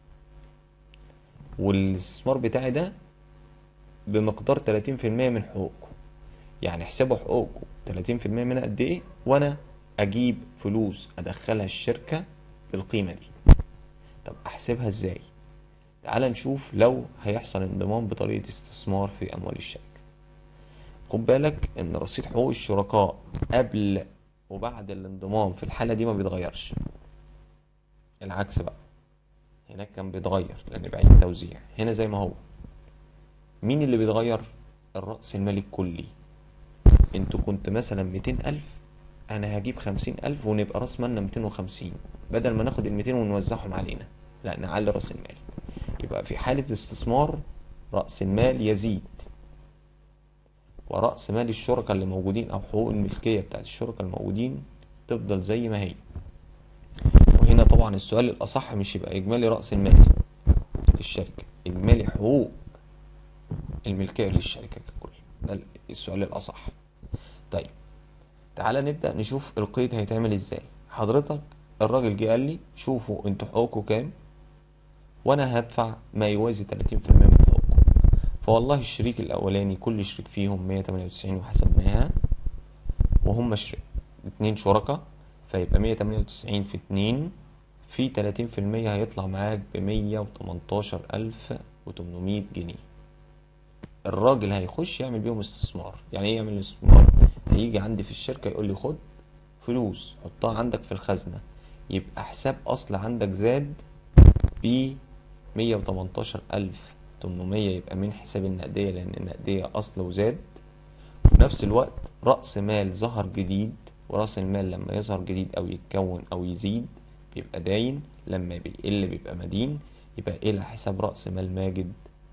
والاستثمار بتاعي ده بمقدار 30% من حقوقكم. يعني احسبوا حقوقكم 30% منها قد ايه، وانا اجيب فلوس ادخلها الشركة بالقيمة دي. طب احسبها ازاي؟ تعال نشوف لو هيحصل انضمام بطريقة استثمار في اموال الشركة. خد بالك ان رصيد حقوق الشركاء قبل وبعد الانضمام في الحالة دي ما بيتغيرش، العكس بقى، هناك كان بيتغير لان بعيد توزيع، هنا زي ما هو. مين اللي بيتغير؟ الرأس المالي الكلي. انتوا كنت مثلا 200,000، انا هجيب 50,000 ونبقى راس مالنا 250، بدل ما ناخد ال200 ونوزعهم علينا لا نعلي راس المال. يبقى في حالة استثمار رأس المال يزيد، ورأس مال الشركاء اللي موجودين او حقوق الملكية بتاعت الشركاء الموجودين تفضل زي ما هي. وهنا طبعا السؤال الأصح مش يبقى إجمالي رأس المال للشركة، إجمالي حقوق الملكية للشركة ككل، ده السؤال الأصح. طيب تعالى نبدأ نشوف القيد هيتعمل ازاي. حضرتك الراجل جه قال لي شوفوا انتوا حقوقكم كام وانا هدفع ما يوازي 30% من حقوقكم. فوالله الشريك الاولاني كل شريك فيهم 198 وحسبناها، وهم اتنين شركاء، فيبقى 198 في 2 في 30% هيطلع معاك ب118,800 جنيه. الراجل هيخش يعمل بيهم استثمار. يعني ايه يعمل استثمار؟ هيجي عندي في الشركة يقول لي خد فلوس حطها عندك في الخزنة، يبقى حساب أصل عندك زاد ب118,800، يبقى من حساب النقدية لأن النقدية أصل وزاد. وفي نفس الوقت رأس مال ظهر جديد، ورأس المال لما يظهر جديد أو يتكون أو يزيد بيبقى داين، لما بيقل بيبقى مدين، يبقى إلى حساب رأس مال ماجد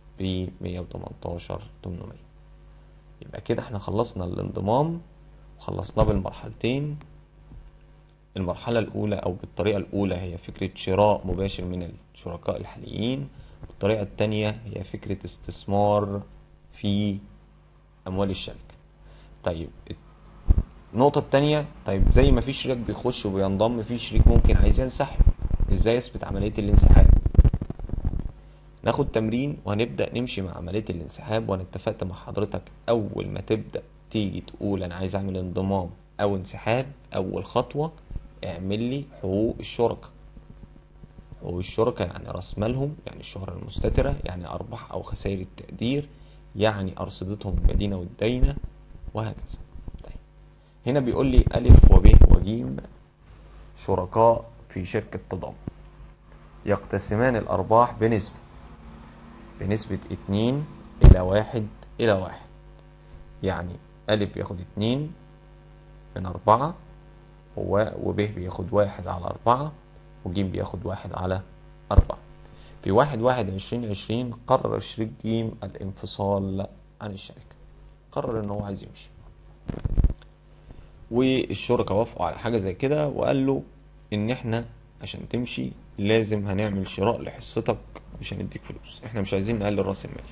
ب118,800. يبقى كده احنا خلصنا الانضمام وخلصناه بالمرحلتين. المرحلة الأولى أو بالطريقة الأولى هي فكرة شراء مباشر من الشركاء الحاليين، والطريقة التانية هي فكرة استثمار في أموال الشركة. طيب النقطة التانية، طيب زي ما في شريك بيخش وبينضم في شريك ممكن عايز ينسحب، ازاي اثبت عملية الانسحاب؟ ناخد تمرين وهنبدأ نمشي مع عملية الانسحاب. وانا اتفقت مع حضرتك اول ما تبدأ تيجي تقول انا عايز اعمل انضمام او انسحاب، اول خطوة اعمل لي حقوق الشركة. حقوق الشركاء يعني راس مالهم، يعني الشهرة المستترة، يعني أرباح أو خسائر التقدير، يعني أرصدتهم المدينة والدينة، وهكذا. طيب هنا بيقول لي ألف وب وجيم شركاء في شركة تضامن يقتسمان الأرباح بنسبة 2:1:1. يعني ألف بياخد 2/4، وب بياخد 1/4، وجيم بياخد 1/4. في 1/1/2020 قرر شريك جيم الانفصال عن الشركة، قرر ان هو عايز يمشي، والشركاء وافقوا على حاجة زي كده، وقال له ان احنا عشان تمشي لازم هنعمل شراء لحصتك، مش هنديك فلوس، احنا مش عايزين نقلل راس المال،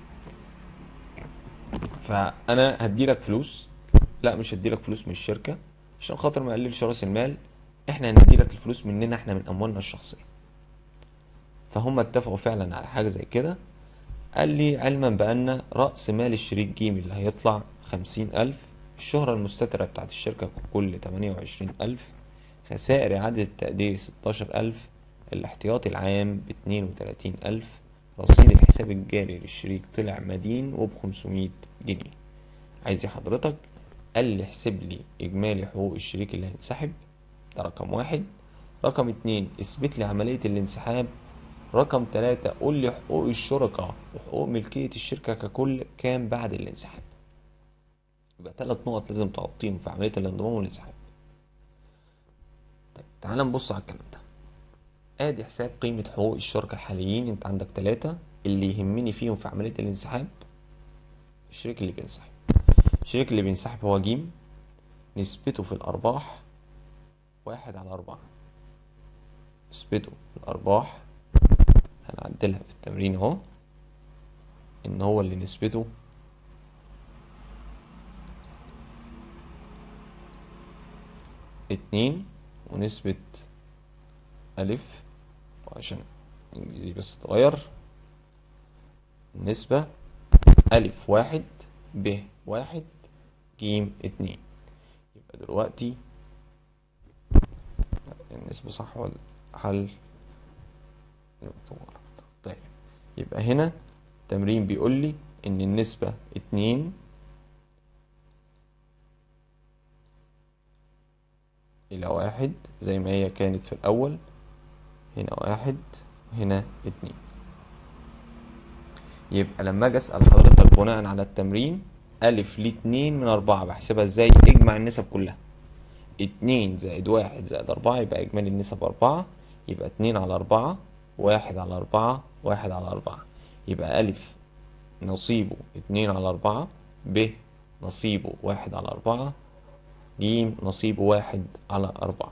فانا هديلك فلوس. لا مش هديلك فلوس من الشركة عشان خاطر ما اقللش راس المال، احنا هنديلك الفلوس مننا احنا، من اموالنا الشخصية. فهم اتفقوا فعلا على حاجة زي كده. قال لي علما بأن رأس مال الشريك جيم اللي هيطلع 50,000، الشهرة المستترة بتاعت الشركة كل 28,000، خسائر إعادة التقدير 16,000، الاحتياطي العام ب32,000، رصيد الحساب الجاري للشريك طلع مدين وب500 جنيه. عايز ايه حضرتك؟ قال لي احسب لي إجمالي حقوق الشريك اللي هينسحب، ده رقم واحد. رقم اتنين اثبت لي عملية الانسحاب. رقم تلاتة قول لي حقوق الشركاء وحقوق ملكية الشركة ككل كام بعد الانسحاب. يبقى 3 نقط لازم تغطيهم في عملية الانضمام والانسحاب. طيب تعال نبص على الكلام ده. ادي حساب قيمة حقوق الشركاء الحاليين، انت عندك 3 اللي يهمني فيهم في عملية الانسحاب. الشريك اللي بينسحب، الشريك اللي بينسحب هو جيم، نسبته في الأرباح 1/4. نسبته في الأرباح هنعدلها في التمرين اهو، ان هو اللي نسبته 2، ونسبة ألف، وعشان إنجليزي بس اتغير، النسبة ألف 1 ب 1 ج 2. يبقى دلوقتي النسبة صح ولا حل؟ طيب يبقى هنا التمرين بيقول لي إن النسبة 2:1 زي ما هي كانت في الأول، هنا 1 وهنا 2. يبقى لما اجي اسال حضرتك بناء على التمرين، ألف ليه 2/4 بحسبها ازاي؟ اجمع النسب كلها، 2+1+4 يبقى إجمالي النسب 4، يبقى 2/4، 1/4، 1/4. يبقى ألف نصيبه 2/4، ب نصيبه 1/4، ج نصيبه 1/4.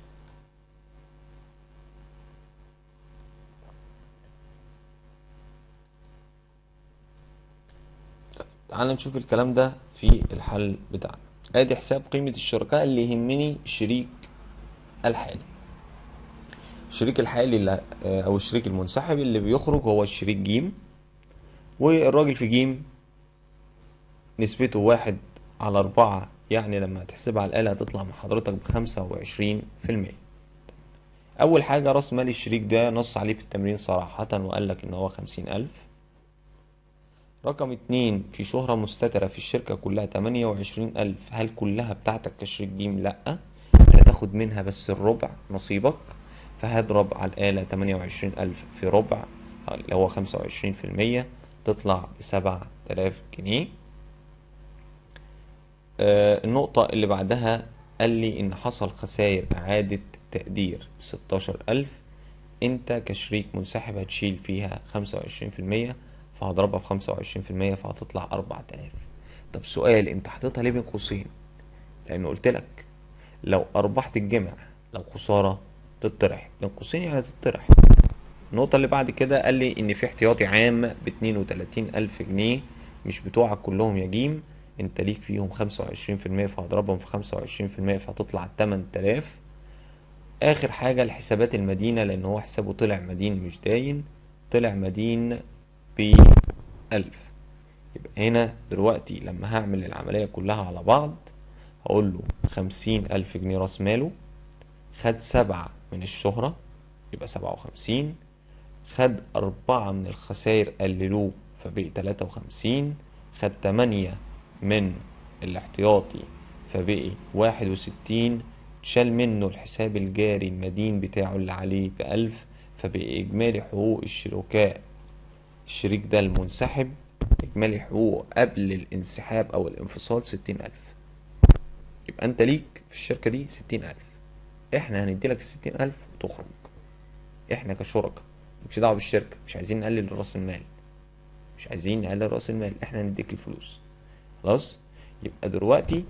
تعال نشوف الكلام ده في الحل بتاعنا. ادي حساب قيمة الشركاء اللي يهمني الشريك الحالي. الشريك الحالي اللي او الشريك المنسحب اللي بيخرج هو الشريك جيم، والراجل في جيم نسبته 1/4، يعني لما هتحسبها على الآلة هتطلع مع حضرتك ب25%. أول حاجة رأس مال الشريك ده نص عليه في التمرين صراحة وقال لك إن هو 50,000. رقم 2 في شهرة مستترة في الشركة كلها 28,000، هل كلها بتاعتك كشريك جيم؟ لأ، انت هتاخد منها بس الربع نصيبك، فهضرب على الآلة 28,000 في ربع اللي هو 25%، تطلع ب7,000 جنيه. النقطة اللي بعدها قال لي إن حصل خسائر إعادة تقدير ب16,000، أنت كشريك منسحب هتشيل فيها 25%، فهضربها ب25% فهتطلع 4,000. طب سؤال، أنت حاططها ليه بين قوسين؟ لأنه قلت لك لو أرباح تتجمع، لو خسارة تطرح، بين قوسين يعني تطرح. النقطة اللي بعد كده قال لي إن في احتياطي عام ب32,000 جنيه، مش بتوعك كلهم يا جيم، انت ليك فيهم 25%، فهضربهم في 25% فهتطلع 8,000. آخر حاجة الحسابات المدينة، لأن هو حسابه طلع مدين مش داين، طلع مدين ب1000. يبقى هنا دلوقتي لما هعمل العملية كلها على بعض هقول له 50,000 جنيه راس ماله، خد 7 من الشهرة، يبقى 57. خد 4 من الخسائر قللوه فبقي 53. خد 8 من الاحتياطي فبقي 61. شال منه الحساب الجاري المدين بتاعه اللي عليه ب1000، فبقي إجمالي حقوق الشريك ده المنسحب، إجمالي حقوقه قبل الانسحاب أو الانفصال 60,000. يبقى أنت ليك في الشركة دي 60,000، إحنا هنديلك 60,000 وتخرج. إحنا كشركاء مش دعوة بالشركة، مش عايزين نقلل رأس المال، مش عايزين نقلل رأس المال، إحنا هنديك الفلوس. خلاص. يبقى دلوقتي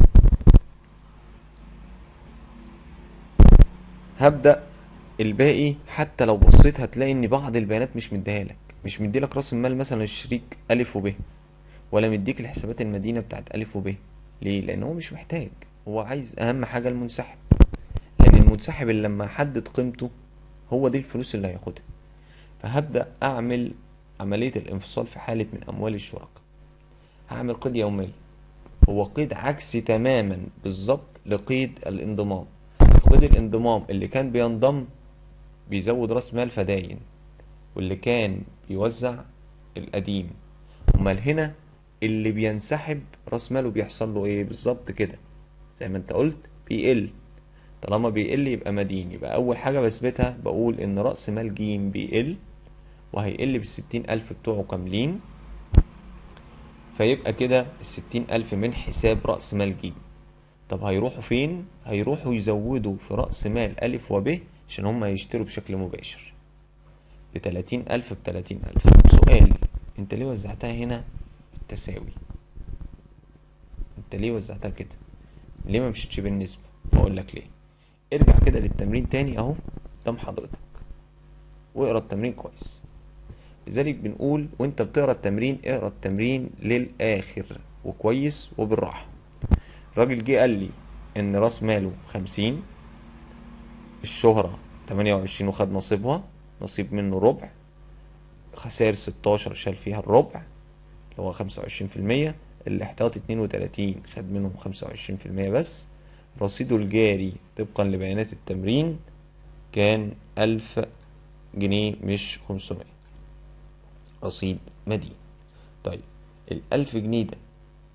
هبدأ الباقي. حتى لو بصيت هتلاقي ان بعض البيانات مش مديها لك، مش مديلك راس المال مثلا الشريك الف وب، ولا مديك الحسابات المدينة بتاعت الف وب. ليه؟ لان هو مش محتاج، هو عايز اهم حاجة المنسحب، لان المنسحب اللي لما احدد قيمته هو دي الفلوس اللي هياخدها. فهبدأ اعمل عملية الانفصال في حالة من اموال الشركاء. هعمل قيد يومي، هو قيد عكسي تماما بالظبط لقيد الانضمام. قيد الانضمام اللي كان بينضم بيزود راس مال فداين، واللي كان بيوزع القديم. امال هنا اللي بينسحب راس ماله بيحصل له ايه بالظبط كده؟ زي ما انت قلت بيقل. طالما بيقل يبقى مدين، يبقى اول حاجة بثبتها بقول ان راس مال جيم بيقل، وهيقل ب60,000 بتوعه كاملين. فيبقى كده ال60,000 من حساب راس مال جيم. طب هيروحوا فين؟ هيروحوا يزودوا في راس مال الف وب عشان هما يشتروا بشكل مباشر ب30,000 ب30,000. سؤال: انت ليه وزعتها هنا بالتساوي؟ انت ليه وزعتها كده؟ ليه ما مشيتش بالنسبة؟ اقول لك ليه. ارجع كده للتمرين تاني اهو قدام حضرتك، واقرا التمرين كويس. لذلك بنقول وانت بتقرا التمرين اقرا التمرين للاخر وكويس وبالراحة. الراجل جه قال لي ان راس ماله 50، الشهرة 28 وخد نصيبها، نصيب منه ربع، خسائر 16 شال فيها الربع اللي هو 25%، الاحتياطي 32 خد منهم 25% بس. رصيده الجاري طبقا لبيانات التمرين كان 1000 جنيه مش 500، رصيد مدين. طيب ال1000 جنيه ده،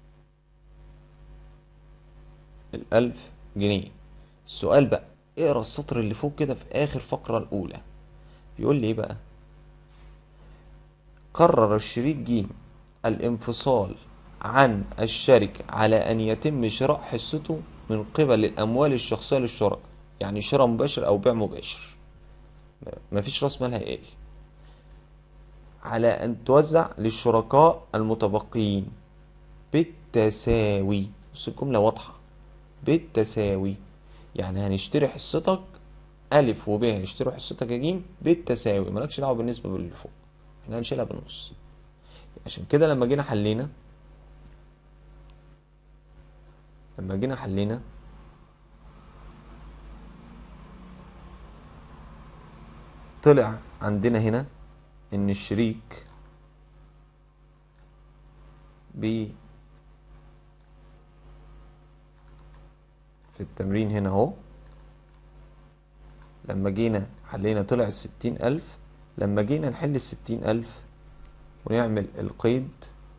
ال1000 جنيه، السؤال بقى اقرا السطر اللي فوق كده في آخر فقرة الأولى. بيقول لي ايه بقى؟ قرر الشريك جيم الانفصال عن الشركة على أن يتم شراء حصته من قبل الأموال الشخصية للشركاء، يعني شراء مباشر أو بيع مباشر، مفيش رأس مال هيقل، على أن توزع للشركاء المتبقيين بالتساوي. بص الجملة واضحة، بالتساوي. يعني هنشتري حصتك ألف وب، هيشتروا حصتك يا جيم بالتساوي، مالكش دعوة بالنسبة باللي فوق، احنا هنشيلها بالنص. عشان كده لما جينا حلينا طلع عندنا هنا ان الشريك في التمرين هنا اهو، لما جينا حلينا طلع 60,000. لما جينا نحل 60,000 ونعمل القيد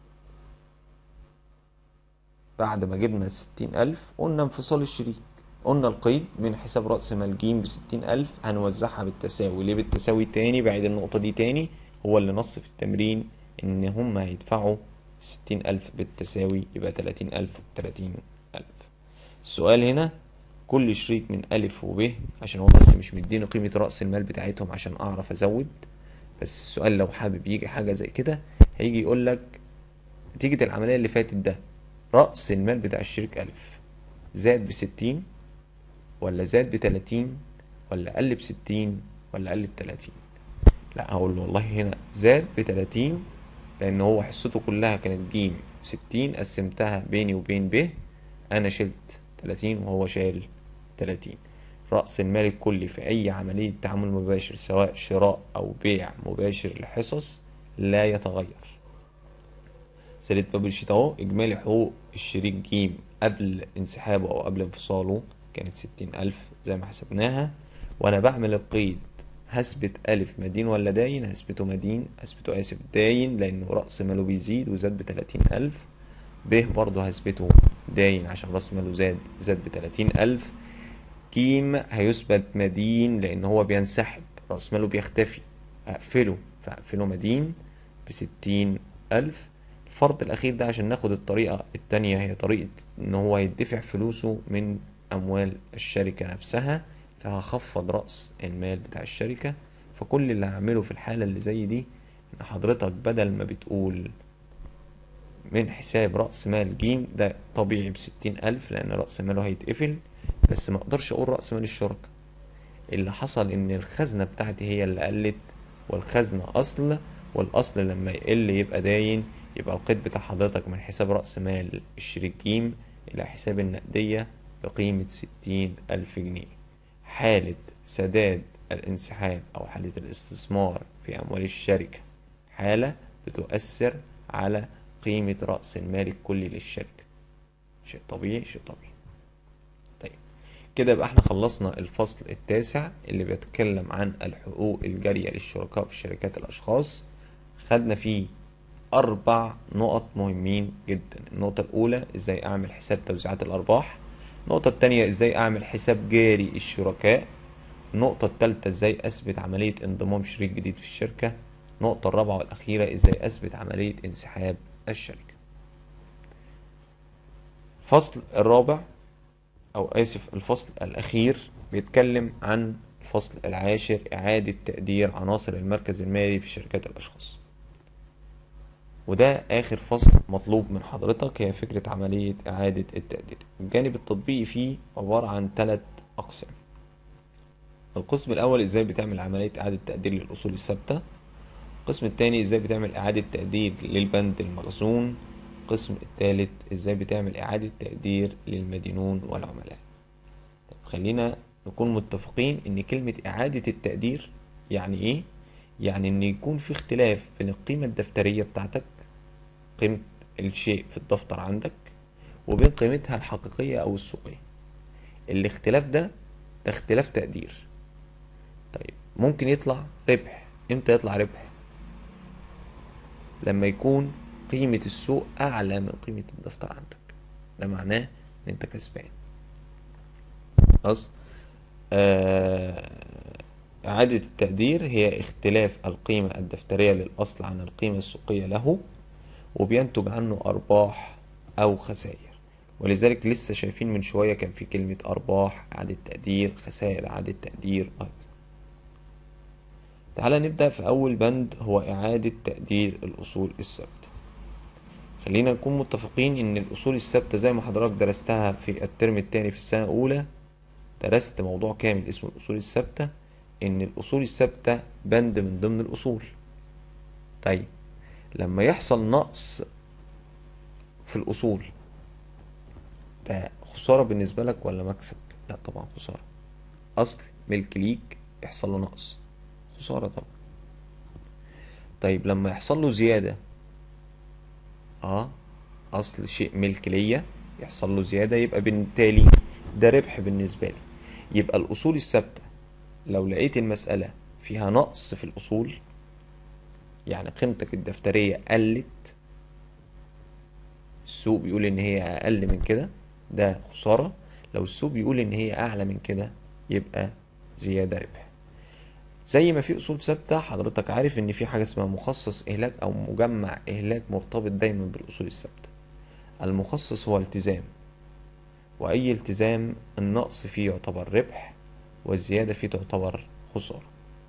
بعد ما جبنا 60,000، قلنا انفصال الشريك، قلنا القيد من حساب رأس مال جيم ب60,000 هنوزعها بالتساوي. ليه بالتساوي؟ تاني بعيد النقطة دي تاني، هو اللي نص في التمرين ان هم هيدفعوا 60,000 بالتساوي، يبقى 30,000 و30,000. السؤال هنا كل شريك من ألف وب، عشان هو بس مش مديني قيمة رأس المال بتاعتهم عشان أعرف أزود. بس السؤال لو حابب يجي حاجة زي كده هيجي يقولك نتيجة العملية اللي فاتت ده رأس المال بتاع الشريك ألف زاد ب60 ولا زاد ب30 ولا قل ب60 ولا قل ب30؟ لا، هقول له والله هنا زاد ب30، لأن هو حصته كلها كانت جيم 60، قسمتها بيني وبين ب، أنا شلت 30 وهو شايل 30. رأس المال الكلي في أي عملية تعامل مباشر سواء شراء أو بيع مباشر لحصص لا يتغير. سالة باب الشيت اهو، إجمالي حقوق الشريك جيم قبل انسحابه أو قبل انفصاله كانت 60,000 زي ما حسبناها، وأنا بعمل القيد هثبت ألف مدين ولا داين؟ هثبته مدين، هثبته آسف داين لأنه رأس ماله بيزيد وزاد ب30,000. ب برضه هثبته داين عشان رأس ماله زاد ب30,000. ج هيثبت مدين لأن هو بينسحب، رأس ماله بيختفي، أقفله فأقفله مدين ب60,000. الفرض الأخير ده عشان ناخد الطريقة التانية هي طريقة إن هو يدفع فلوسه من أموال الشركة نفسها، فهخفض رأس المال بتاع الشركة. فكل اللي هعمله في الحالة اللي زي دي إن حضرتك بدل ما بتقول من حساب رأس مال ج ده طبيعي ب60,000 لأن رأس ماله هيتقفل، بس ما اقدرش أقول رأس مال الشركة. اللي حصل إن الخزنة بتاعتي هي اللي قلت، والخزنة أصل، والأصل لما يقل يبقى داين. يبقى القيد بتاع حضرتك من حساب رأس مال الشريك ج إلى حساب النقدية بقيمة 60,000 جنيه. حالة سداد الانسحاب أو حالة الاستثمار في أموال الشركة حالة بتؤثر على قيمة رأس المال الكلي للشركة. شيء طبيعي، شيء طبيعي. طيب كده يبقى احنا خلصنا الفصل التاسع اللي بيتكلم عن الحقوق الجارية للشركاء في شركات الأشخاص. خدنا فيه 4 نقط مهمين جدا. النقطة الأولى ازاي أعمل حساب توزيعات الأرباح. النقطة التانية ازاي أعمل حساب جاري الشركاء. النقطة التالتة ازاي أثبت عملية انضمام شريك جديد في الشركة. النقطة الرابعة والأخيرة ازاي أثبت عملية انسحاب الشركة. الفصل الرابع أو آسف الفصل الأخير بيتكلم عن الفصل العاشر إعادة تقدير عناصر المركز المالي في شركات الأشخاص. وده آخر فصل مطلوب من حضرتك، هي فكرة عملية إعادة التقدير. الجانب التطبيقي فيه عبارة عن 3 أقسام. القسم الأول إزاي بتعمل عملية إعادة تقدير للأصول الثابتة. القسم الثاني إزاي بتعمل إعادة تقدير للبند المخزون. القسم الثالث إزاي بتعمل إعادة تقدير للمدينون والعملاء. خلينا نكون متفقين إن كلمة إعادة التقدير يعني إيه؟ يعني إن يكون في اختلاف بين القيمة الدفترية بتاعتك، قيمة الشيء في الدفتر عندك، وبين قيمتها الحقيقية أو السوقية. الاختلاف ده اختلاف تقدير. طيب ممكن يطلع ربح. امتى يطلع ربح؟ لما يكون قيمة السوق أعلى من قيمة الدفتر عندك، ده معناه إن أنت كسبان. خلاص. إعادة التقدير هي اختلاف القيمة الدفترية للأصل عن القيمة السوقية له، وبينتج عنه أرباح أو خسائر. ولذلك لسه شايفين من شوية كان في كلمة أرباح، إعادة تقدير، خسائر، إعادة تقدير. تعالى نبدأ في أول بند هو إعادة تقدير الأصول الثابتة. خلينا نكون متفقين إن الأصول الثابتة زي ما حضرتك درستها في الترم الثاني في السنة الأولى، درست موضوع كامل اسمه الأصول الثابتة، إن الأصول الثابتة بند من ضمن الأصول. طيب لما يحصل نقص في الأصول ده خسارة بالنسبة لك ولا مكسب؟ لا طبعا خسارة. أصل ملك ليك يحصل له نقص، خسارة طبعا. طيب لما يحصل له زيادة، أصل شيء ملك ليا يحصل له زيادة، يبقى بالتالي ده ربح بالنسبة لي. يبقى الأصول الثابتة لو لقيت المسألة فيها نقص في الأصول، يعني قيمتك الدفترية قلت، السوق بيقول إن هي أقل من كده، ده خسارة. لو السوق بيقول إن هي أعلى من كده يبقى زيادة ربح. زي ما في أصول ثابتة حضرتك عارف إن في حاجة اسمها مخصص إهلاك أو مجمع إهلاك مرتبط دايما بالأصول الثابتة. المخصص هو التزام، وأي التزام النقص فيه يعتبر ربح والزيادة فيه تعتبر خسارة.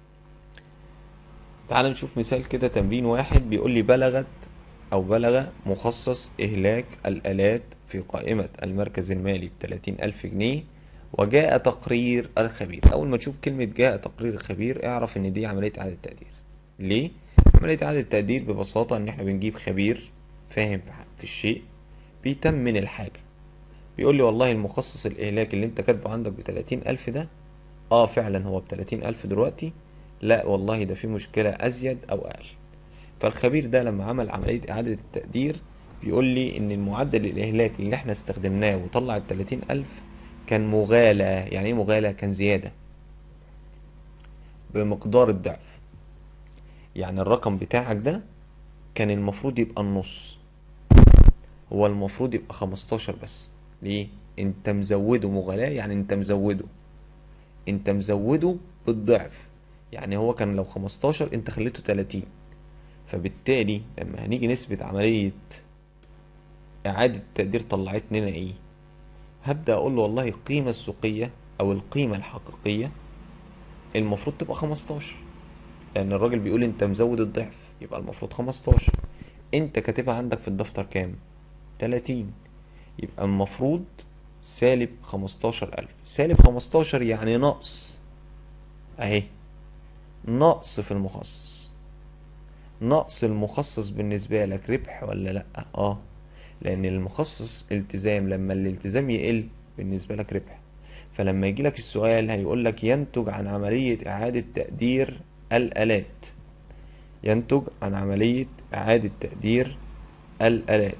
تعال نشوف مثال كده. تمرين واحد بيقول لي بلغ مخصص إهلاك الآلات في قائمة المركز المالي ب30,000 جنيه، وجاء تقرير الخبير. أول ما تشوف كلمة جاء تقرير الخبير اعرف إن دي عملية إعادة تقدير. ليه؟ عملية إعادة تقدير ببساطة إن إحنا بنجيب خبير فاهم في الشيء بيتمن الحاجة. بيقول لي والله المخصص الإهلاك اللي أنت كاتبه عندك ب30,000 ده فعلا هو ب30,000 دلوقتي، لا والله ده في مشكلة أزيد أو أقل. فالخبير ده لما عمل عملية إعادة التقدير بيقول لي إن المعدل الإهلاك اللي احنا استخدمناه وطلع ال30,000 كان مغالى. يعني إيه مغالى؟ كان زيادة. بمقدار الضعف. يعني الرقم بتاعك ده كان المفروض يبقى النص، هو المفروض يبقى 15 بس. ليه؟ انت مزوده مغالاة، يعني انت مزوده بالضعف. يعني هو كان لو 15 انت خليته 30. فبالتالي لما هنيجي نثبت عملية إعادة التقدير طلعت لنا ايه؟ هبدأ اقول له والله القيمة السوقية او القيمة الحقيقية المفروض تبقى 15، لان الراجل بيقول انت مزود الضعف، يبقى المفروض 15. انت كاتبها عندك في الدفتر كام؟ 30. يبقى المفروض سالب 15,000. سالب 15 يعني نقص اهي، نقص في المخصص. نقص المخصص بالنسبة لك ربح ولا لأ؟ اه، لأن المخصص التزام، لما الالتزام يقل بالنسبة لك ربح. فلما يجي لك السؤال هيقول لك ينتج عن عملية إعادة تقدير الآلات. ينتج عن عملية إعادة تقدير الآلات.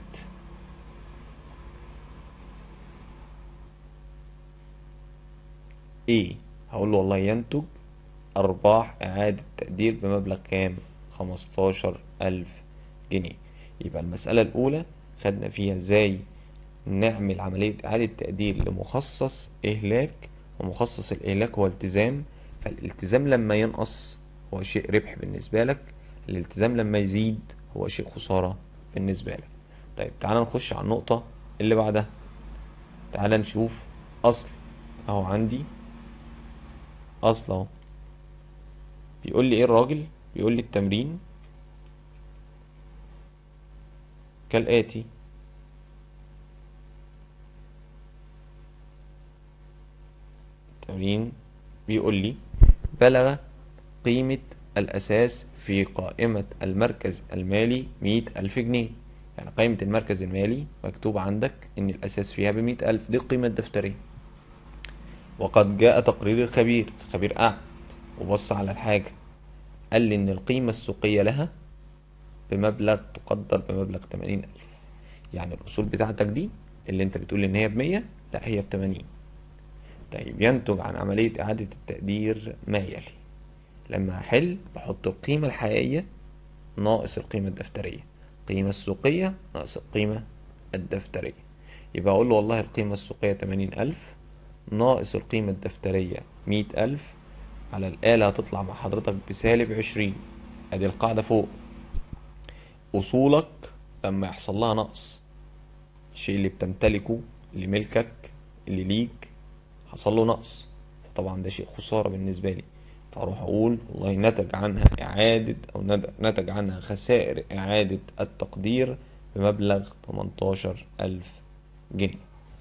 ايه؟ هقول له والله ينتج أرباح إعادة تقدير بمبلغ كام؟ 15,000 جنيه. يبقى المسألة الأولى خدنا فيها ازاي نعمل عملية إعادة تقدير لمخصص إهلاك، ومخصص الإهلاك هو التزام. فالالتزام لما ينقص هو شيء ربح بالنسبة لك، الالتزام لما يزيد هو شيء خسارة بالنسبة لك. طيب تعالى نخش على النقطة اللي بعدها. تعالى نشوف أصل. أهو عندي أصل أهو. بيقول لي إيه الراجل؟ بيقول لي التمرين كالآتي. التمرين بيقول لي بلغ قيمة الأساس في قائمة المركز المالي 100,000 جنيه. يعني قائمة المركز المالي مكتوب عندك إن الأساس فيها ب100,000، دي القيمة الدفترية. وقد جاء تقرير الخبير. الخبير قعد وبص على الحاجة، قال لي إن القيمة السوقية لها بمبلغ، تقدر بمبلغ 80,000. يعني الأصول بتاعتك دي اللي أنت بتقول إن هي ب100، لا هي ب80. طيب ينتج عن عملية إعادة التقدير ما يلي. لما أحل بحط القيمة الحقيقية ناقص القيمة الدفترية، القيمة السوقية ناقص القيمة الدفترية. يبقى أقول له والله القيمة السوقية 80,000 ناقص القيمة الدفترية 100,000. على الآلة هتطلع مع حضرتك بسالب 20. أدي القاعدة فوق. أصولك لما يحصل لها نقص، الشيء اللي بتمتلكه، اللي ملكك، اللي ليك، حصل له نقص، فطبعا ده شيء خسارة بالنسبة لي. فاروح اقول والله نتج عنها اعادة، او نتج عنها خسائر اعادة التقدير بمبلغ 18,000 جنيه.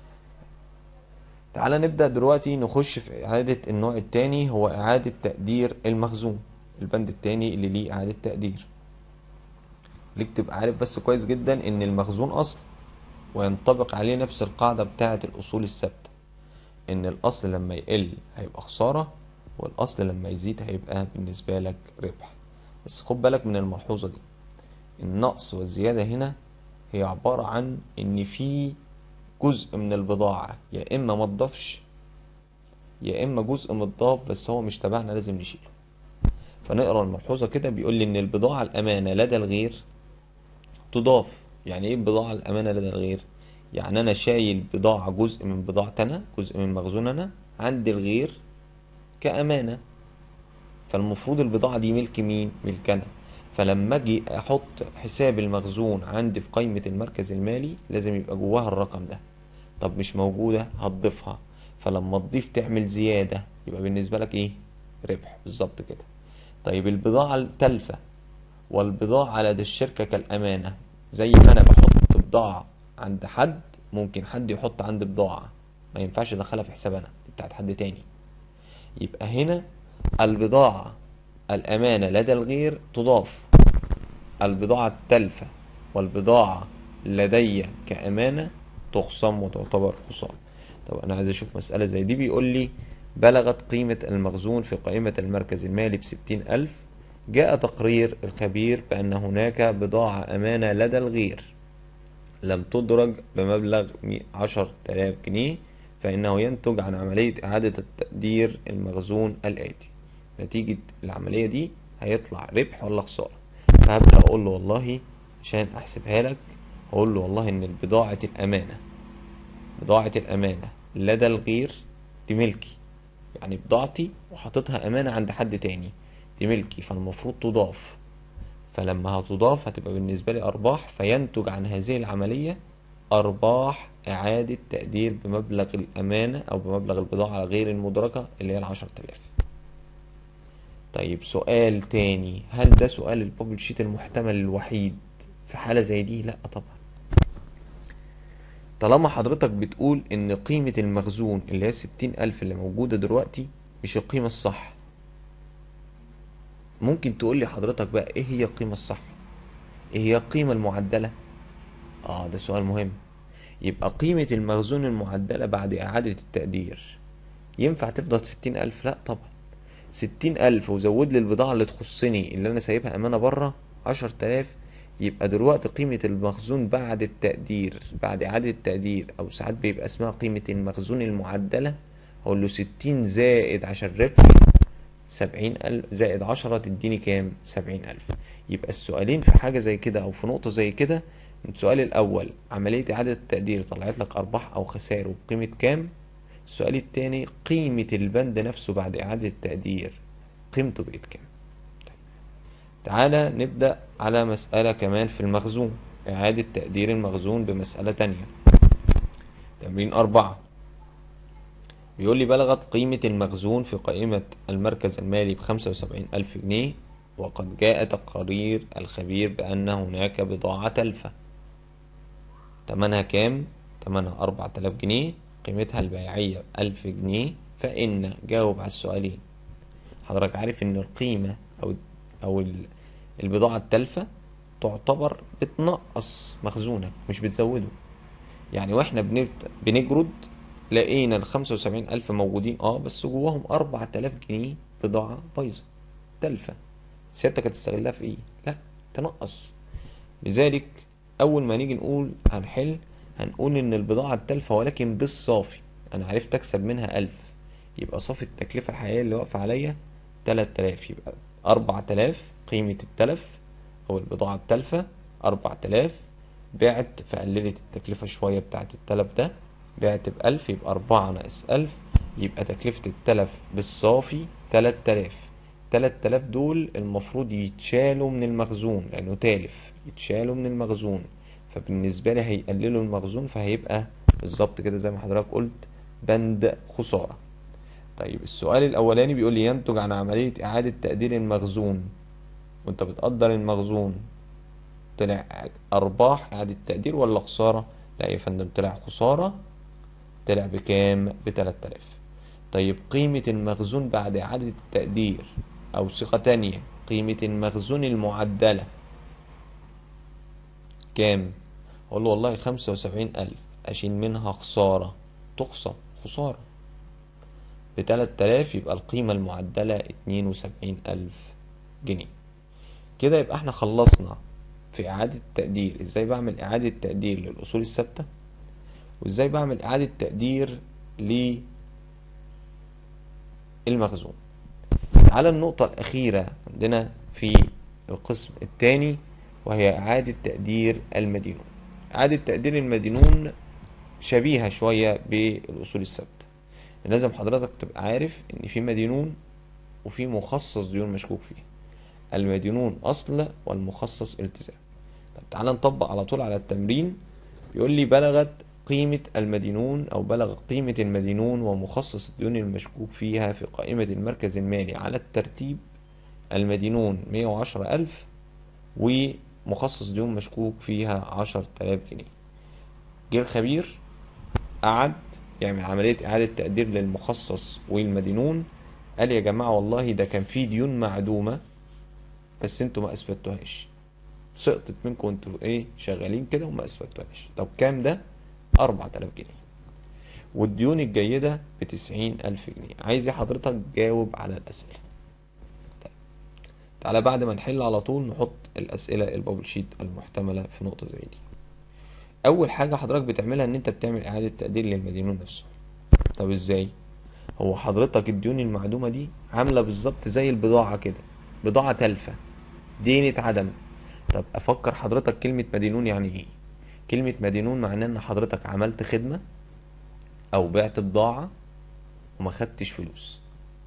تعالى نبدأ دلوقتي نخش في اعادة النوع التاني، هو اعادة تقدير المخزون. البند التاني اللي ليه اعادة تقدير. ليك تبقى عارف بس كويس جدا ان المخزون اصل، وينطبق عليه نفس القاعدة بتاعة الاصول الثابتة، ان الاصل لما يقل هيبقى خسارة، والاصل لما يزيد هيبقى بالنسبة لك ربح. بس خد بالك من الملحوظة دي، النقص والزيادة هنا هي عبارة عن ان في جزء من البضاعة يا اما ما تضافش، يا اما جزء متضاف بس هو مش تبعنا لازم نشيله. فنقرا الملحوظة كده، بيقول لي ان البضاعة الامانة لدى الغير تضاف. يعني ايه البضاعة الامانة لدى الغير؟ يعني انا شايل بضاعة، جزء من بضاعتنا، جزء من مخزوننا عند الغير كأمانة. فالمفروض البضاعة دي ملك مين؟ ملكنا. فلما اجي احط حساب المخزون عندي في قائمة المركز المالي لازم يبقى جواها الرقم ده. طب مش موجودة هتضيفها، فلما تضيف تعمل زيادة، يبقى بالنسبة لك ايه؟ ربح بالظبط كده. طيب البضاعة التالفة والبضاعة لدى الشركة كالأمانة، زي ما أنا بحط بضاعة عند حد، ممكن حد يحط عندي بضاعة ما ينفعش أدخلها في حساب أنا، دي بتاعت حد تاني. يبقى هنا البضاعة الأمانة لدى الغير تضاف، البضاعة التالفة والبضاعة لدي كأمانة تخصم وتعتبر خصام. طب أنا عايز أشوف مسألة زي دي. بيقول لي بلغت قيمة المخزون في قائمة المركز المالي ب60,000. جاء تقرير الخبير بأن هناك بضاعة أمانة لدى الغير لم تدرج بمبلغ 10,000 جنيه، فإنه ينتج عن عملية إعادة التقدير المخزون الآتي. نتيجة العملية دي هيطلع ربح ولا خسارة. فهبدأ اقول له والله عشان احسبها لك، اقول له والله ان بضاعة الامانة لدى الغير دي ملكي، يعني بضاعتي وحاططها امانة عند حد تاني، دي ملكي، فالمفروض تضاف. فلما هتضاف هتبقى بالنسبة لي ارباح، فينتج عن هذه العملية ارباح اعادة تقدير بمبلغ الامانة او بمبلغ البضاعة غير المدرجة اللي هي ال10 تلاف. طيب سؤال تاني، هل ده سؤال البابل شيت المحتمل الوحيد في حالة زي دي؟ لا طبعا. طالما حضرتك بتقول ان قيمة المخزون اللي هي 60,000 اللي موجودة دلوقتي مش القيمة الصح، ممكن تقول لي حضرتك بقى ايه هي القيمة الصح؟ ايه هي القيمة المعدلة؟ ده سؤال مهم. يبقى قيمة المخزون المعدلة بعد إعادة التقدير ينفع تفضل 60,000؟ لا طبعا. 60,000 وزود لي البضاعة اللي تخصني اللي أنا سايبها أمانة بره 10,000، يبقى دلوقتي قيمة المخزون بعد التقدير، بعد إعادة التقدير، أو ساعات بيبقى اسمها قيمة المخزون المعدلة، أقول له 60 زائد عشان ربح 70,000 زائد 10 تديني كام؟ 70,000. يبقى السؤالين في حاجة زي كده أو في نقطة زي كده، السؤال الأول عملية إعادة التقدير طلعت لك أرباح أو خسائر وبقيمة كام؟ السؤال التاني قيمة البند نفسه بعد إعادة التقدير قيمته بقت كام؟ تعالى نبدأ على مسألة كمان في المخزون، إعادة تقدير المخزون بمسألة تانية. تمرين 4 بيقول لي بلغت قيمة المخزون في قائمة المركز المالي ب75,000 جنيه، وقد جاء تقرير الخبير بأن هناك بضاعة تلفة. تمنها كام؟ تمنها 4,000 جنيه، قيمتها البيعية 1000 جنيه، فإن جاوب على السؤالين. حضرتك عارف إن القيمة أو البضاعة التلفة تعتبر بتنقص مخزونك مش بتزوده. يعني واحنا بنجرد لقينا ال75,000 موجودين بس جواهم 4,000 جنيه بضاعة بايظة تلفة، سيادتك هتستغلها في ايه؟ لا، تنقص. لذلك اول ما نيجي نقول هنقول ان البضاعة التلفة ولكن بالصافي انا عرفت اكسب منها 1000، يبقى صافي التكلفة الحقيقية اللي واقفة عليا 3000، يبقى 4000 قيمة التلف او البضاعة التلفة 4000، بعت فقللت التكلفة شوية بتاعت التلف ده، بعت ب1000، يبقى 4 ناقص 1000، يبقى تكلفة التلف بالصافي 3000. 3000 دول المفروض يتشالوا من المخزون لأنه تالف، يتشالوا من المخزون، فبالنسبة لي هيقللوا المخزون، فهيبقى بالظبط كده زي ما حضرتك قلت بند خسارة. طيب السؤال الأولاني بيقول لي ينتج عن عملية إعادة تقدير المخزون، وأنت بتقدر المخزون طلع أرباح إعادة تقدير ولا خسارة؟ لا يا فندم، طلع خسارة. طلع بكام؟ ب3000. طيب قيمة المخزون بعد إعادة التقدير، أو صيغة تانية قيمة المخزون المعدلة كام؟ أقول له والله 75,000، أشيل منها خسارة، تخصم خسارة ب3000، يبقى القيمة المعدلة 72,000 جنيه. كده يبقى احنا خلصنا في إعادة التقدير ازاي بعمل إعادة تقدير للأصول الثابتة، وازاي بعمل إعادة تقدير للمخزون. على النقطة الأخيرة عندنا في القسم الثاني، وهي إعادة تقدير المدينون. إعادة تقدير المدينون شبيهة شوية بالأصول الثابتة. لازم حضرتك تبقى عارف إن في مدينون وفي مخصص ديون مشكوك فيه. المدينون أصل والمخصص التزام. طب تعال نطبق على طول على التمرين. بيقول لي بلغت قيمة المدينون أو بلغ قيمة المدينون ومخصص الديون المشكوك فيها في قائمة المركز المالي على الترتيب: المدينون 110,000 ومخصص ديون مشكوك فيها 10,000 جنيه. جه الخبير قعد يعمل عملية إعادة تقدير للمخصص والمدينون، قال يا جماعة والله ده كان في ديون معدومة بس انتوا ما اثبتوهاش، سقطت منكم انتوا شغالين كده وما اثبتوهاش. طب كام ده؟ 4,000 جنيه. والديون الجيدة ب90,000 جنيه. عايز ايه حضرتك؟ جاوب على الأسئلة. طيب تعالى بعد ما نحل على طول نحط الأسئلة البابل شيت المحتملة في نقطة زي دي. أول حاجة حضرتك بتعملها إن أنت بتعمل إعادة تقدير للمدينون نفسه. طب إزاي؟ هو حضرتك الديون المعدومة دي عاملة بالظبط زي البضاعة كده، بضاعة تلفة، دين اتعدم. طب افكر حضرتك، كلمة مدينون يعني ايه؟ كلمة مدينون معناه ان حضرتك عملت خدمة او بعت بضاعة وما خدتش فلوس،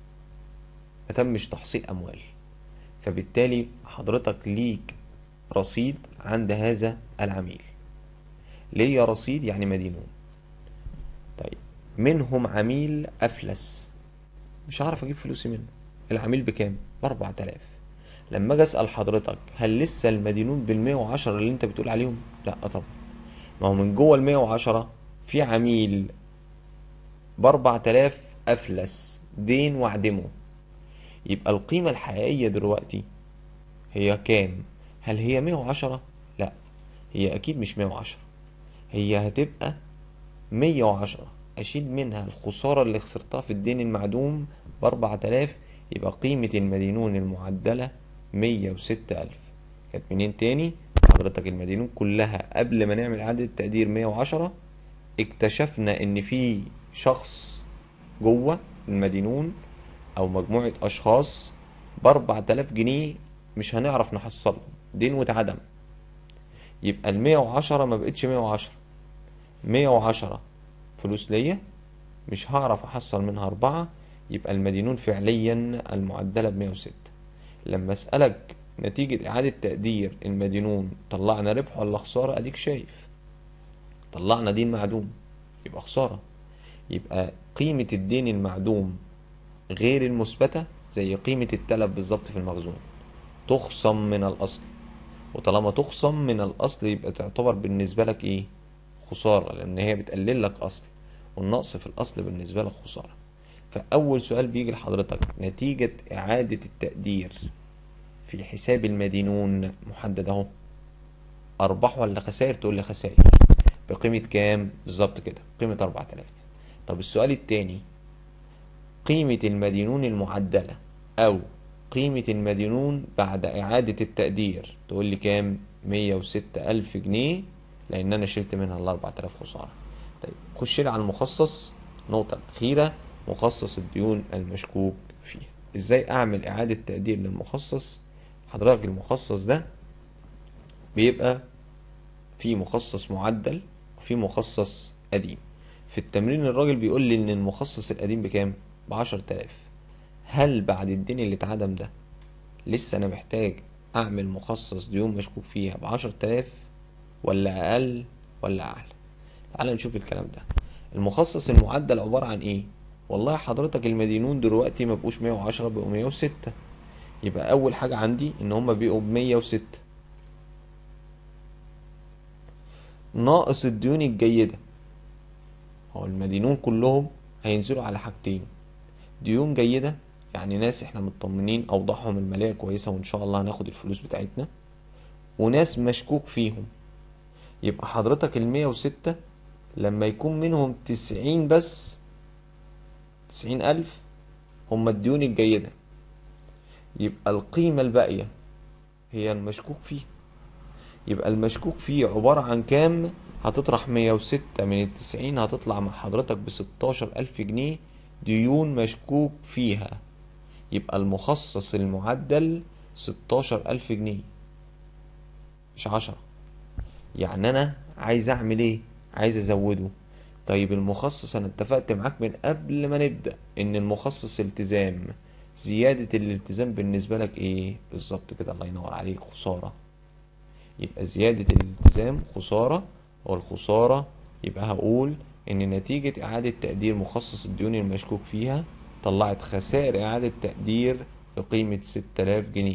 ما تمش تحصيل اموال، فبالتالي حضرتك ليك رصيد عند هذا العميل. ليا رصيد يعني مدينون. طيب، منهم عميل افلس، مش هعرف اجيب فلوسي منه. العميل بكام؟ ب4000. لما اجي اسال حضرتك هل لسه المدينون بال110 اللي انت بتقول عليهم؟ لا طبعا. ما هو من جوه ال110 في عميل ب4000 افلس دين واعدمه. يبقى القيمة الحقيقية دلوقتي هي كام؟ هل هي 110؟ لا، هي اكيد مش 110، هي هتبقى 110. اشيل منها الخسارة اللي خسرتها في الدين المعدوم ب4000، يبقى قيمة المدينون المعدلة 106,000. كانت منين تاني؟ حضرتك المدينون كلها قبل ما نعمل إعادة التقدير 110، اكتشفنا إن في شخص جوه المدينون أو مجموعة أشخاص ب4000 جنيه مش هنعرف نحصلهم، دين واتعدم. يبقى ال110 ما بقتش 110، 110 فلوس ليا مش هعرف احصل منها 4، يبقى المدينون فعليا المعدلة ب106. لما اسألك نتيجة اعادة تقدير المدينون طلعنا ربح ولا خسارة، اديك شايف طلعنا دين معدوم يبقى خسارة. يبقى قيمة الدين المعدوم غير المثبتة زي قيمة التلف بالظبط في المخزون، تخصم من الاصل. وطالما تخصم من الاصل يبقى تعتبر بالنسبة لك ايه؟ خسارة، لان هي بتقلل لك اصل، والنقص في الاصل بالنسبة لك خسارة. فأول سؤال بيجي لحضرتك، نتيجة إعادة التقدير في حساب المدينون محدد أهو، أرباح ولا خسائر؟ تقول لي خسائر. بقيمة كام؟ بالظبط كده، قيمة 4000. طب السؤال التاني، قيمة المدينون المعدلة أو قيمة المدينون بعد إعادة التقدير، تقول لي كام؟ 106,000 جنيه، لأن أنا شلت منها ال4000 خسارة. طيب خش لي على المخصص، النقطة الأخيرة، مخصص الديون المشكوك فيها. إزاي أعمل إعادة تقدير للمخصص؟ حضرتك المخصص ده بيبقى في مخصص معدل وفي مخصص قديم. في التمرين الراجل بيقول لي إن المخصص القديم بكام؟ ب10,000. هل بعد الدين اللي اتعدم ده لسه أنا محتاج أعمل مخصص ديون مشكوك فيها ب10,000 ولا أقل ولا أعلى؟ تعال نشوف الكلام ده. المخصص المعدل عبارة عن ايه؟ والله حضرتك المدينون دلوقتي ما بقوش 110، بقوا 106. يبقى اول حاجة عندي ان هما بقوا ب106 ناقص الديون الجيدة. هو المدينون كلهم هينزلوا على حاجتين، ديون جيدة يعني ناس احنا مطمنين اوضاعهم المالية كويسة وان شاء الله هناخد الفلوس بتاعتنا، وناس مشكوك فيهم. يبقى حضرتك ال106 لما يكون منهم 90 بس، 90,000 هما الديون الجيدة، يبقى القيمة الباقية هي المشكوك فيه. يبقى المشكوك فيه عبارة عن كام؟ هتطرح 106 من ال90 هتطلع مع حضرتك ب16,000 جنيه ديون مشكوك فيها. يبقى المخصص المعدل 16,000 جنيه مش 10. يعني أنا عايز أعمل إيه؟ عايز أزوده. طيب المخصص أنا اتفقت معاك من قبل ما نبدأ إن المخصص التزام، زيادة الالتزام بالنسبة لك إيه؟ بالظبط كده، الله ينور عليك، خسارة. يبقى زيادة الالتزام خسارة، والخسارة يبقى هقول إن نتيجة إعادة تقدير مخصص الديون المشكوك فيها طلعت خسائر إعادة تقدير بقيمة 6000 جنيه،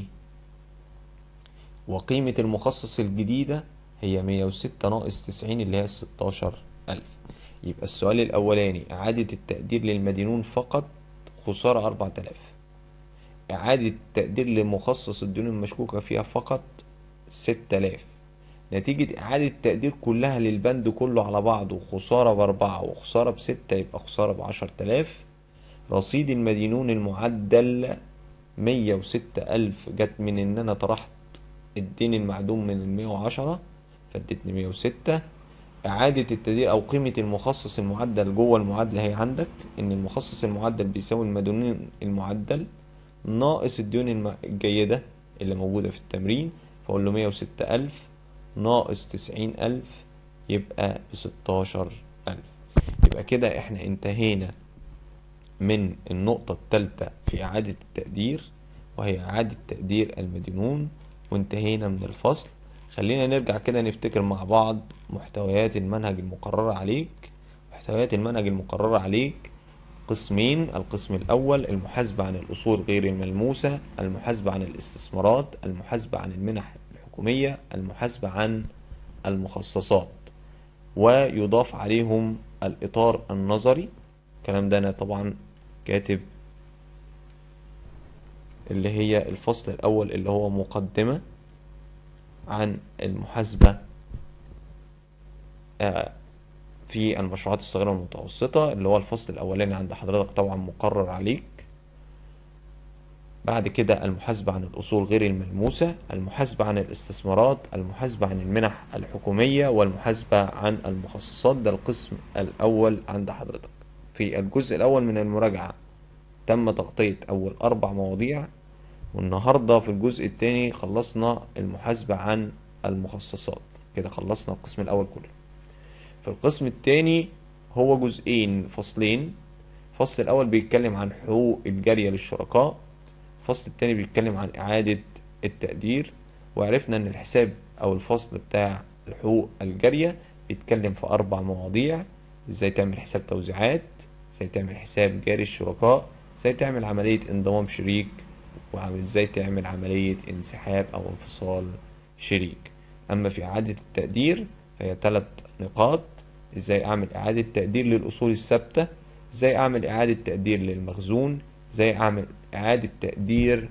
وقيمة المخصص الجديدة هي 106 ناقص 90 اللي هي 16,000. يبقى السؤال الأولاني إعادة التقدير للمدينون فقط خسارة 4000، إعادة تقدير لمخصص الديون المشكوكة فيها فقط 6000، نتيجة إعادة تقدير كلها للبند كله على بعضه خسارة ب4 وخسارة ب6، يبقى خسارة ب10,000. رصيد المدينون المعدل 106,000 جت من إن أنا طرحت الدين المعدوم من ال110 فادتني 106. إعادة التقدير أو قيمة المخصص المعدل جوه المعادلة هي عندك إن المخصص المعدل بيساوي المديونين المعدل ناقص الديون الجيدة اللي موجودة في التمرين، فأقول له 106,000 ناقص 90,000 يبقى ب16,000. يبقى كده احنا انتهينا من النقطة الثالثة في إعادة التقدير، وهي إعادة تقدير المدينون، وانتهينا من الفصل. خلينا نرجع كده نفتكر مع بعض محتويات المنهج المقررة عليك. محتويات المنهج المقررة عليك قسمين: القسم الأول المحاسبة عن الأصول غير الملموسة، المحاسبة عن الاستثمارات، المحاسبة عن المنح الحكومية، المحاسبة عن المخصصات، ويضاف عليهم الإطار النظري. الكلام ده أنا طبعا كاتب اللي هي الفصل الأول اللي هو مقدمة عن المحاسبة في المشروعات الصغيرة والمتوسطة، اللي هو الفصل الأولاني عند حضرتك طبعا مقرر عليك. بعد كده المحاسبة عن الأصول غير الملموسة، المحاسبة عن الاستثمارات، المحاسبة عن المنح الحكومية، والمحاسبة عن المخصصات. ده القسم الأول عند حضرتك. في الجزء الأول من المراجعة تم تغطية أول 4 مواضيع، والنهاردة في الجزء الثاني خلصنا المحاسبة عن المخصصات. كده خلصنا القسم الأول كله. في القسم الثاني هو جزئين، فصلين. الفصل الأول بيتكلم عن حقوق الجارية للشركاء، الفصل الثاني بيتكلم عن إعادة التقدير. وعرفنا إن الحساب أو الفصل بتاع الحقوق الجارية بيتكلم في 4 مواضيع: إزاي تعمل حساب توزيعات، إزاي تعمل حساب جاري الشركاء، إزاي تعمل عملية انضمام شريك، وإزاي تعمل عملية انسحاب أو انفصال شريك. أما في إعادة التقدير فهي 3 نقاط: إزاي أعمل إعادة تقدير للأصول الثابتة، إزاي أعمل إعادة تقدير للمخزون، إزاي أعمل إعادة تقدير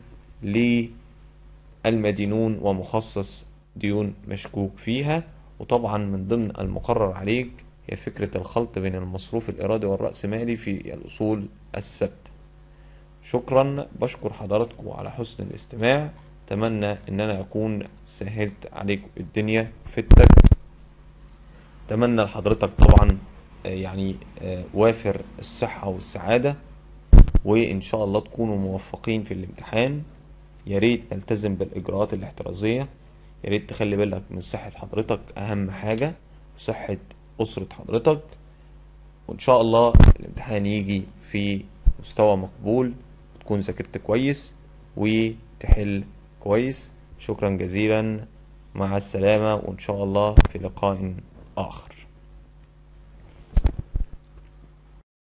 للمدينون ومخصص ديون مشكوك فيها. وطبعا من ضمن المقرر عليك هي فكرة الخلط بين المصروف الإرادي والرأسمالي في الأصول الثابتة. شكرا، بشكر حضراتكم على حسن الاستماع. أتمنى إن أنا أكون سهلت عليكم الدنيا في الترم. أتمنى لحضرتك طبعا وافر الصحة والسعادة، وإن شاء الله تكونوا موفقين في الامتحان. يا ريت نلتزم بالإجراءات الاحترازية، يا ريت تخلي بالك من صحة حضرتك أهم حاجة، وصحة أسرة حضرتك. وإن شاء الله الامتحان يجي في مستوى مقبول، تكون ذاكرت كويس وتحل كويس. شكرا جزيلا، مع السلامة، وإن شاء الله في لقاء آخر.